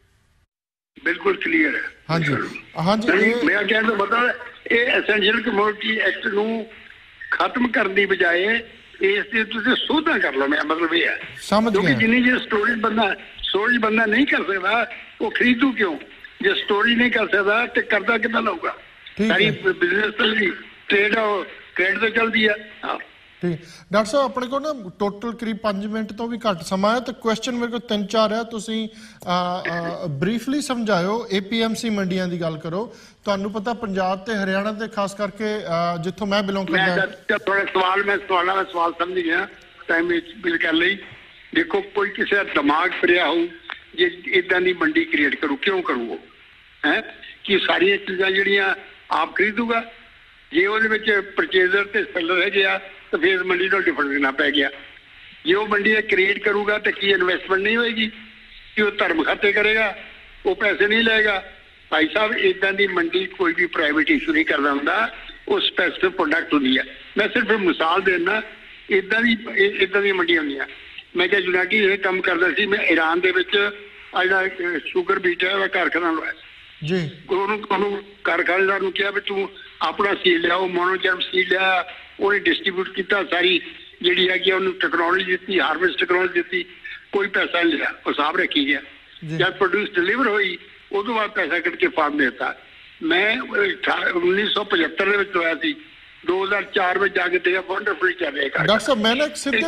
ਬਿਲਕੁਲ ਕਲੀਅਰ ਹੈ। ਹਾਂਜੀ ਹਾਂਜੀ, ਮੈਂ ਕਹਿਣ ਦਾ ਮਤਲਬ ਇਹ ਐਸੈਂਸ਼ੀਅਲ ਕਮੋਡਿਟੀ ਐਕਟ ਨੂੰ ਖਤਮ ਕਰਨ ਦੀ ਬਜਾਏ ਇਸ ਤੇ ਤੁਸੀਂ ਸੋਧਾਂ ਕਰ ਲਓ। ਮੇਰਾ ਮਤਲਬ ਇਹ ਹੈ ਕਿਉਂਕਿ ਜਿੰਨੀ ਜੇ ਸਟੋਰੇਜ ਬੰਦਾ ਸਟੋਰੇਜ ਬੰਦਾ ਨਹੀਂ ਕਰ ਸਕਦਾ ਉਹ ਖਰੀਦੂ ਕਿਉਂ? ਜੇ ਸਟੋਰੇਜ ਨਹੀਂ ਕਰ ਸਕਦਾ ਤੇ ਕਰਦਾ ਕਿੱਦਾਂ ਲਊਗਾ? ਸਾਰੀ ਬਿਜ਼ਨਸ ਦੀ ਟ੍ਰੇਡ ਕ੍ਰੈਡਿਟ ਤੇ ਚੱਲਦੀ ਹੈ। ਠੀਕ ਡਾਕਟਰ ਸਾਹਿਬ, ਆਪਣੇ ਕੋਲ ਨਾ ਟੋਟਲ ਕਰੀਬ ਪੰਜ ਮਿੰਟ ਤੋਂ ਵੀ ਘੱਟ ਸਮਾਂ ਹੈ ਤੇ ਕੁਐਸਚਨ ਮੇਰੇ ਕੋਲ ਤਿੰਨ ਚਾਰ ਹੈ, ਤੁਸੀਂ ਬਰੀਫਲੀ ਸਮਝਾਇਓ। ਏਪੀਐਮਸੀ ਮੰਡੀਆਂ ਦੀ ਗੱਲ ਕਰੋ। ਤੁਹਾਨੂੰ ਪਤਾ ਪੰਜਾਬ ਤੇ ਹਰਿਆਣਾ ਤੇ ਖਾਸ ਕਰਕੇ ਜਿੱਥੋਂ ਮੈਂ ਬਿਲੋਂਗ ਕਰਦਾ, ਥੋੜਾ ਸਵਾਲ ਮੈਂ ਸਵਾਲਾਂ ਦਾ ਸਵਾਲ ਸਮਝ ਗਿਆ, ਟਾਈਮ ਬਿਲ ਕਰ ਲਈ। ਦੇਖੋ ਕੋਈ ਕਿਸੇ ਦਾ ਦਿਮਾਗ ਫਿਰਿਆ ਹੋਊ ਜੇ ਇਦਾਂ ਦੀ ਮੰਡੀ ਕ੍ਰੀਏਟ ਕਰੂ, ਕਿਉਂ ਕਰੂ ਉਹ? ਹੈ ਕਿ ਸਾਰੀਆਂ ਚੀਜ਼ਾਂ ਜਿਹੜੀਆਂ ਆਪ ਖਰੀਦੂਗਾ, ਜੇ ਉਹਦੇ ਵਿੱਚ ਪਰਚੇਜ਼ਰ ਤੇ ਸੈਲਰ ਹੈਗੇ ਆ ਤਾਂ ਫਿਰ ਮੰਡੀ ਨਾਲ ਡਿਫਰੈਂਸ ਦੇਣਾ ਪੈ ਗਿਆ। ਜੇ ਉਹ ਮੰਡੀ ਕ੍ਰੀਏਟ ਕਰੂਗਾ ਤਾਂ ਕੀ ਇਨਵੈਸਟਮੈਂਟ ਨਹੀਂ ਹੋਏਗੀ? ਕਿ ਉਹ ਧਰਮ ਖਾਤੇ ਕਰੇਗਾ, ਉਹ ਪੈਸੇ ਨਹੀਂ ਲਏਗਾ? ਭਾਈ ਸਾਹਿਬ ਇਦਾਂ ਦੀ ਮੰਡੀ ਕੋਈ ਵੀ ਪ੍ਰਾਈਵੇਟ ਇਸ਼ੂ ਨਹੀਂ ਕਰਦਾ ਹੁੰਦਾ, ਉਹ ਸਪੈਸੀਫਿਕ ਪ੍ਰੋਡਕਟ ਹੁੰਦੀ ਹੈ। ਮੈਂ ਸਿਰਫ ਮਿਸਾਲ ਦੇਣਾ, ਇਦਾਂ ਦੀ ਇਦਾਂ ਦੀਆਂ ਮੰਡੀਆਂ ਹੁੰਦੀਆਂ। ਮੈਂ ਕਿਹਾ ਯੂਨਾਈਟੀ ਇਹ ਕੰਮ ਕਰਦਾ ਸੀ, ਮੈਂ ਈਰਾਨ ਦੇ ਵਿੱਚ ਆ ਜਿਹੜਾ ਸ਼ੂਗਰ ਬੀਟ ਹੈ ਉਹਦਾ ਕਾਰਖਾਨਾ ਲਵਾਇਆ ਜੀ। ਉਹਨੂੰ ਉਹਨੂੰ ਕਾਰਖਾਨੇਦਾਰ ਨੂੰ ਕਿਹਾ ਵੀ ਤੂੰ ਆਪਣਾ ਸੀਲ ਲਿਆ, ਉਹ ਮੋਨੋਜਰਮ ਸੀਲ ਲਿਆ, ਉਹਨੇ ਡਿਸਟਰੀਬਿਊਟ ਕੀਤਾ, ਸਾਰੀ ਜਿਹੜੀ ਹੈਗੀ ਉਹਨੂੰ ਟੈਕਨੋਲੋਜੀ ਦਿੱਤੀ, ਹਾਰਵੈਸਟ ਟੈਕਨੋਲੋਜੀ ਦਿੱਤੀ, ਕੋਈ ਪੈਸਾ ਨਹੀਂ ਲਿਆ, ਉਹ ਹਿਸਾਬ ਰੱਖੀ ਗਿਆ। ਜਦ ਪ੍ਰੋਡਿਊਸ ਡਿਲੀਵਰ ਹੋਈ ਉਦੋਂ ਬਾਅਦ ਪੈਸਾ ਕੱਢ ਕੇ ਫਾਰਮ ਦੇ ਦਿੱਤਾ। ਮੈਂ ਉੱਨੀ ਸੌ ਪਝੱਤਰ ਦੇ ਵਿੱਚ ਹੋਇਆ ਸੀ, ਦੋ ਹਜ਼ਾਰ ਚਾਰ ਵਿੱਚ ਜਾ ਕੇ ਦੇਖਿਆ ਵੰਡਰਫੁਲੀ ਚੱਲ ਰਿਹਾ। ਡਾਕਟਰ ਸਾਹਿਬ ਮੈਂ ਨਾ ਇੱਕ ਸਿੱਧੇ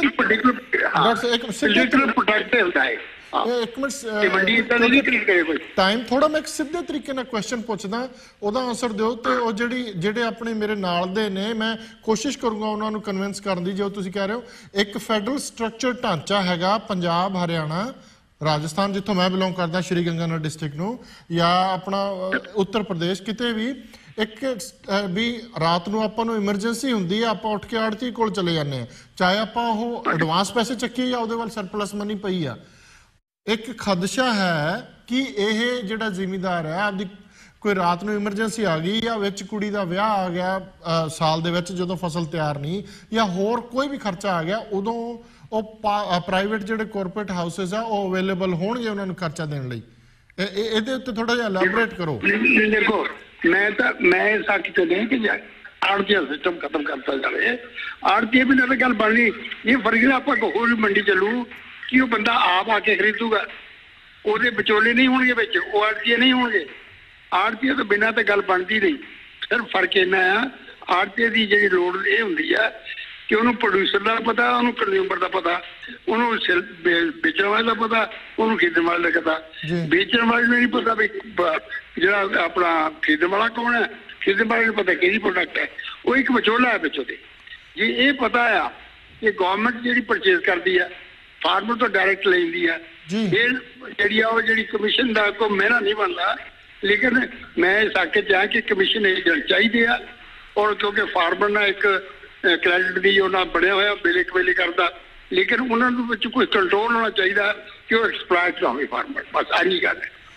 ਪ੍ਰੋਡਕਟ ਹੁੰਦਾ ਹੈ। ਇੱਕ ਮਿੰਟ ਟਾਈਮ ਥੋੜਾ, ਮੈਂ ਇੱਕ ਸਿੱਧੇ ਤਰੀਕੇ ਨਾਲ ਕੁਐਸਚਨ ਪੁੱਛਦਾ, ਉਹਦਾ ਆਨਸਰ ਦਿਓ ਤੇ ਉਹ ਜਿਹੜੀ ਜਿਹੜੇ ਆਪਣੇ ਮੇਰੇ ਨਾਲ ਦੇ ਨੇ ਮੈਂ ਕੋਸ਼ਿਸ਼ ਕਰੂੰਗਾ ਉਹਨਾਂ ਨੂੰ ਕਨਵਿੰਸ ਕਰਨ ਦੀ। ਜੋ ਤੁਸੀਂ ਕਹਿ ਰਹੇ ਹੋ ਇੱਕ ਫੈਡਰਲ ਸਟਰਕਚਰ ਢਾਂਚਾ ਹੈਗਾ ਪੰਜਾਬ, ਹਰਿਆਣਾ, ਰਾਜਸਥਾਨ ਜਿੱਥੋਂ ਮੈਂ ਬਿਲੋਂਗ ਕਰਦਾ, ਸ਼੍ਰੀ ਗੰਗਾਨਗਰ ਡਿਸਟ੍ਰਿਕਟ ਨੂੰ, ਜਾਂ ਆਪਣਾ ਉੱਤਰ ਪ੍ਰਦੇਸ਼, ਕਿਤੇ ਵੀ ਇੱਕ ਵੀ ਰਾਤ ਨੂੰ ਆਪਾਂ ਨੂੰ ਐਮਰਜੈਂਸੀ ਹੁੰਦੀ ਹੈ, ਆਪਾਂ ਉੱਠ ਕੇ ਆੜਤੀ ਕੋਲ ਚਲੇ ਜਾਂਦੇ ਹਾਂ, ਚਾਹੇ ਆਪਾਂ ਉਹ ਐਡਵਾਂਸ ਪੈਸੇ ਚੱਕੀਏ ਜਾਂ ਉਹਦੇ ਵੱਲ ਸਰਪਲਸ ਮਨੀ ਪਈ ਆ। ਇੱਕ ਖਦਸ਼ਾ ਹੈ ਕਿ ਇਹ ਜਿਹੜਾ ਜ਼ਿਮੀਂਦਾਰ ਹੈ ਆਪਦੀ ਕੋਈ ਰਾਤ ਨੂੰ ਐਮਰਜੈਂਸੀ ਆ ਗਈ ਜਾਂ ਵਿੱਚ ਕੁੜੀ ਦਾ ਵਿਆਹ ਆ ਗਿਆ ਸਾਲ ਦੇ ਵਿੱਚ ਜਦੋਂ ਫਸਲ ਤਿਆਰ ਨਹੀਂ, ਜਾਂ ਹੋਰ ਕੋਈ ਵੀ ਖਰਚਾ ਆ ਗਿਆ, ਉਦੋਂ ਉਹ ਪ੍ਰਾਈਵੇਟ ਜਿਹੜੇ ਕਾਰਪੋਰੇਟ ਹਾਊਸਿਸ ਆ ਉਹ ਅਵੇਲੇਬਲ ਹੋਣਗੇ ਉਹਨਾਂ ਨੂੰ ਖਰਚਾ ਦੇਣ ਲਈ। ਇਹਦੇ ਉੱਤੇ ਥੋੜਾ ਜਿਹਾ ਐਲੈਬੋਰੇਟ ਕਰੋ। ਦੇਖੋ ਮੈਂ ਤਾਂ ਮੈਂ ਸੱਚ ਤੇ ਨਹੀਂ ਕਿ ਆੜਤੀਆ ਸਿਸਟਮ ਖਤਮ ਕਰਤਾ ਜਾਵੇ, ਆੜਤੀਆ ਬਿਨਾਂ ਤਾਂ ਗੱਲ ਬਣਨੀ ਇਹ ਫਰਕ। ਆਪਾਂ ਹੋਰ ਵੀ ਮੰਡੀ ਚੱਲੂ ਕਿ ਉਹ ਬੰਦਾ ਆਪ ਆ ਕੇ ਖਰੀਦੂਗਾ, ਉਹਦੇ ਵਿਚੋਲੇ ਨਹੀਂ ਹੋਣਗੇ ਵਿੱਚ, ਉਹ ਆੜਤੀਏ ਨਹੀਂ ਹੋਣਗੇ। ਆੜਤੀਏ ਤੋਂ ਬਿਨਾਂ ਤਾਂ ਗੱਲ ਬਣਦੀ ਨਹੀਂ। ਸਿਰਫ ਫਰਕ ਇੰਨਾ ਆ, ਆੜਤੀਏ ਦੀ ਜਿਹੜੀ ਲੋੜ ਇਹ ਹੁੰਦੀ ਆ ਕਿ ਉਹਨੂੰ ਪ੍ਰੋਡਿਊਸਰ ਦਾ ਪਤਾ, ਉਹਨੂੰ ਕੰਜ਼ਿਊਮਰ ਦਾ ਪਤਾ, ਉਹਨੂੰ ਵੇਚਣ ਵਾਲੇ ਦਾ ਪਤਾ, ਉਹਨੂੰ ਖਰੀਦਣ ਵਾਲੇ ਦਾ ਪਤਾ। ਵੇਚਣ ਵਾਲੇ ਨੂੰ ਨਹੀਂ ਪਤਾ ਵੀ ਜਿਹੜਾ ਆਪਣਾ ਖਰੀਦਣ ਵਾਲਾ ਕੌਣ ਹੈ, ਖਰੀਦਣ ਵਾਲੇ ਨੂੰ ਪਤਾ ਕਿਹੜੀ ਪ੍ਰੋਡਕਟ ਹੈ, ਉਹ ਇੱਕ ਵਿਚੋਲਾ ਹੈ ਵਿੱਚੋਂ ਦੇ। ਜੇ ਇਹ ਪਤਾ ਆ ਕਿ ਗਵਰਨਮੈਂਟ ਜਿਹੜੀ ਪਰਚੇਜ਼ ਕਰਦੀ ਆ ਫਾਰਮਰ ਤੋਂ ਡਾਇਰੈਕਟ ਲੈਂਦੀ ਆ, ਫਿਰ ਜਿਹੜੀ ਆ ਉਹ ਜਿਹੜੀ ਕਮਿਸ਼ਨ ਦਾ ਕੋਈ ਮਹਿਨਾ ਨਹੀਂ ਬਣਦਾ। ਲੇਕਿਨ ਮੈਂ ਇਸ ਹੱਕ 'ਚ ਆ ਕਿ ਕਮਿਸ਼ਨ ਏਜੰਟ ਚਾਹੀਦੇ ਆ, ਔਰ ਕਿਉਂਕਿ ਫਾਰਮਰ ਨਾਲ ਇੱਕ ਕ੍ਰੈਡਿਟ ਦੀ ਉਹਨਾਂ ਬਣਿਆ ਹੋਇਆ ਬਿਲੇ ਕਵੇਲੇ ਕਰਦਾ, ਲੇਕਿਨ ਉਹਨਾਂ ਨੂੰ ਵਿੱਚ ਕੋਈ ਕੰਟਰੋਲ ਹੋਣਾ ਚਾਹੀਦਾ ਕਿ ਉਹ ਐਕਸਪਲਾਇਟ ਨਾ ਹੋਵੇ ਫਾਰਮਰ। ਬਸ ਆਹੀ ਗੱਲ ਹੈ।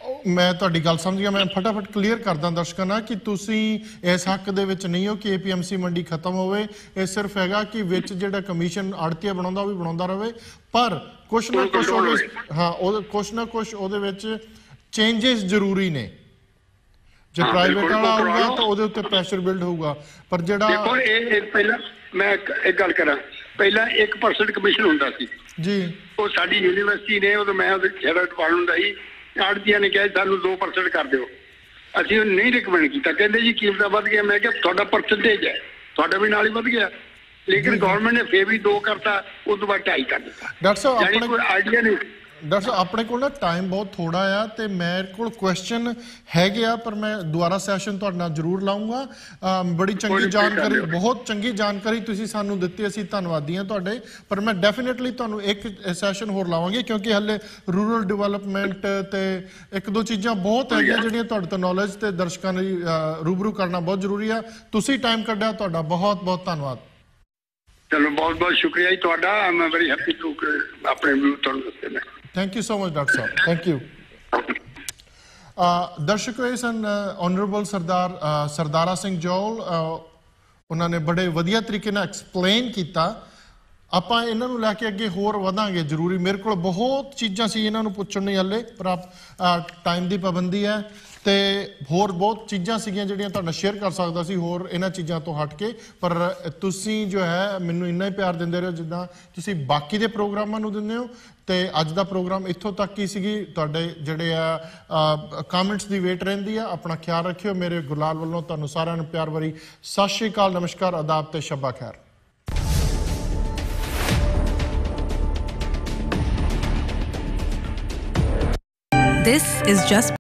ਮੈਂ ਤੁਹਾਡੀ ਗੱਲ ਸਮਝ ਗਿਆ। ਮੈਂ ਫਟਾਫਟ ਕਲੀਅਰ ਕਰਦਾ ਦਰਸ਼ਕਾਂ ਨਾਲ ਕਿ ਤੁਸੀਂ ਇਸ ਹੱਕ ਦੇ ਵਿੱਚ ਨਹੀਂ ਹੋ ਕਿ ਏਪੀਐਮਸੀ ਮੰਡੀ ਖਤਮ ਹੋਵੇ। ਇਹ ਸਿਰਫ ਹੈਗਾ ਕਿ ਵਿੱਚ ਜਿਹੜਾ ਕਮਿਸ਼ਨ ਆੜਤੀਆ ਬਣਾਉਂਦਾ ਉਹ ਵੀ ਬਣਾਉਂਦਾ ਰਹੇ, ਪਰ ਕੁਛ ਨਾ ਕੁਛ ਉਹਦੇ ਹਾਂ ਉਹ ਕੁਛ ਨਾ ਕੁਛ ਉਹਦੇ ਵਿੱਚ ਚੇਂਜਸ ਜ਼ਰੂਰੀ ਨੇ। ਜੇ ਪ੍ਰਾਈਵੇਟ ਵਾਲਾ ਆਊਗਾ ਤਾਂ ਉਹਦੇ ਉੱਤੇ ਪ੍ਰੈਸ਼ਰ ਬਿਲਡ ਹੋਊਗਾ, ਪਰ ਜਿਹੜਾ ਦੇਖੋ ਇਹ ਪਹਿਲਾਂ ਮੈਂ ਇੱਕ ਗੱਲ ਕਰਾਂ, ਪਹਿਲਾਂ ਇੱਕ ਪਰਸੈਂਟ ਕਮਿਸ਼ਨ ਹੁੰਦਾ ਸੀ ਜੀ, ਉਹ ਸਾਡੀ ਯੂਨੀਵਰਸਿਟੀ ਨੇ ਉਦੋਂ ਮੈਂ ਉਹਦੇ ਜਿਹੜਾ ਡਿਪਾਰਟਮੈਂਟ ਹੁੰਦਾ ਸੀ, ਆੜਤੀਆਂ ਨੇ ਕਿਹਾ ਸਾਨੂੰ ਦੋ ਪਰਸੈਂਟ ਕਰ ਦਿਓ। ਅਸੀਂ ਉਹ ਨਹੀਂ ਰਿਕਮੈਂਡ ਕੀਤਾ, ਕਹਿੰਦੇ ਜੀ ਕੀਮਤਾਂ ਵੱਧ ਗਿਆ। ਮੈਂ ਕਿਹਾ ਤੁਹਾਡਾ ਪਰਸੈਂਟੇਜ ਹੈ, ਤੁਹਾਡਾ ਵੀ ਨਾਲ ਹੀ ਵੱਧ ਗਿਆ, ਲੇਕਿਨ ਗਵਰਨਮੈਂਟ ਨੇ ਫੇਰ ਵੀ ਦੋ ਕਰਤਾ, ਉਸ ਤੋਂ ਬਾਅਦ ਢਾਈ ਕਰ ਦਿੱਤਾ। ਡਾਕਟਰ ਸਾਹਿਬ ਯਾਨੀ ਕੋਈ ਆਈਡੀਆ ਨਹੀਂ। ਡਾਕਟਰ ਸਾਹਿਬ ਆਪਣੇ ਕੋਲ ਨਾ ਟਾਈਮ ਬਹੁਤ ਥੋੜਾ ਆ ਤੇ ਮੇਰੇ ਕੋਲ ਕੁਐਸਚਨ ਹੈਗੇ ਆ, ਪਰ ਮੈਂ ਦੁਬਾਰਾ ਸੈਸ਼ਨ ਤੁਹਾਡੇ ਨਾਲ ਜ਼ਰੂਰ ਲਾਉਂਗਾ। ਬੜੀ ਚੰਗੀ ਜਾਣਕਾਰੀ, ਬਹੁਤ ਚੰਗੀ ਜਾਣਕਾਰੀ ਤੁਸੀਂ ਸਾਨੂੰ ਦਿੱਤੀ, ਅਸੀਂ ਧੰਨਵਾਦੀ ਹਾਂ ਤੁਹਾਡੇ। ਪਰ ਮੈਂ ਡੈਫੀਨੇਟਲੀ ਤੁਹਾਨੂੰ ਇੱਕ ਸੈਸ਼ਨ ਹੋਰ ਲਾਵਾਂਗੇ, ਕਿਉਂਕਿ ਹਲੇ ਰੂਰਲ ਡਿਵੈਲਪਮੈਂਟ ਤੇ ਇੱਕ ਦੋ ਚੀਜ਼ਾਂ ਬਹੁਤ ਹੈਗੀਆਂ ਜਿਹੜੀਆਂ ਤੁਹਾਡੇ ਤੋਂ ਨੌਲੇਜ ਤੇ ਦਰਸ਼ਕਾਂ ਲਈ ਰੂਬਰੂ ਕਰਨਾ ਬਹੁਤ ਜ਼ਰੂਰੀ ਆ। ਤੁਸੀਂ ਟਾਈਮ ਕੱਢਿਆ, ਤੁਹਾਡਾ ਬਹੁਤ ਬਹੁਤ ਧੰਨਵਾਦ। ਚਲੋ ਬਹੁਤ ਬਹੁਤ ਸ਼ੁਕਰੀਆ ਜੀ ਤੁਹਾਡਾ। ਮੈਂ ਬੜੀ ਹੈਪੀ ਟੂ ਆਪਣੇ ਵਿਊ ਤੁਹਾਨੂੰ ਦੱਸੇ ਨੇ। Thank you so much doctor ਸਾਹਿਬ, ਥੈਂਕ ਯੂ। ਦਰਸ਼ਕੋ ਇਹ ਸਨ ਆਨਰੇਬਲ ਸਰਦਾਰ ਸਰਦਾਰਾ ਸਿੰਘ ਜੌਲ। ਉਹਨਾਂ ਨੇ ਬੜੇ ਵਧੀਆ ਤਰੀਕੇ ਨਾਲ ਐਕਸਪਲੇਨ ਕੀਤਾ। ਆਪਾਂ ਇਹਨਾਂ ਨੂੰ ਲੈ ਕੇ ਅੱਗੇ ਹੋਰ ਵਧਾਂਗੇ ਜ਼ਰੂਰੀ। ਮੇਰੇ ਕੋਲ ਬਹੁਤ ਚੀਜ਼ਾਂ ਸੀ ਇਹਨਾਂ ਨੂੰ ਪੁੱਛਣ ਲਈ ਹਲੇ, ਪਰ ਟਾਈਮ ਦੀ ਪਾਬੰਦੀ ਹੈ ਤੇ ਹੋਰ ਬਹੁਤ ਚੀਜ਼ਾਂ ਸੀਗੀਆਂ ਜਿਹੜੀਆਂ ਤੁਹਾਡਾ ਸ਼ੇਅਰ ਕਰ ਸਕਦਾ ਸੀ ਹੋਰ ਇਹਨਾਂ ਚੀਜ਼ਾਂ ਤੋਂ ਹਟ ਕੇ। ਪਰ ਤੁਸੀਂ ਜੋ ਹੈ ਮੈਨੂੰ ਇੰਨਾ ਹੀ ਪਿਆਰ ਦਿੰਦੇ ਰਹੋ ਜਿੱਦਾਂ ਤੁਸੀਂ ਬਾਕੀ ਦੇ ਪ੍ਰੋਗਰਾਮਾਂ ਨੂੰ ਦਿੰਦੇ ਹੋ। ਤੇ ਅੱਜ ਦਾ ਪ੍ਰੋਗਰਾਮ ਇੱਥੋਂ ਤੱਕ ਹੀ ਸੀਗੀ। ਤੁਹਾਡੇ ਜਿਹੜੇ ਆ ਕਮੈਂਟਸ ਦੀ ਵੇਟ ਰਹਿੰਦੀ ਆ। ਆਪਣਾ ਖਿਆਲ ਰੱਖਿਓ। ਮੇਰੇ ਗੁਰਲਾਲ ਵੱਲੋਂ ਤੁਹਾਨੂੰ ਸਾਰਿਆਂ ਨੂੰ ਪਿਆਰ ਭਰੀ ਸਤਿ ਸ਼੍ਰੀ ਅਕਾਲ, ਨਮਸਕਾਰ, ਆਦਾਬ ਤੇ ਸ਼ੱਬਾ ਖੈਰ। This is just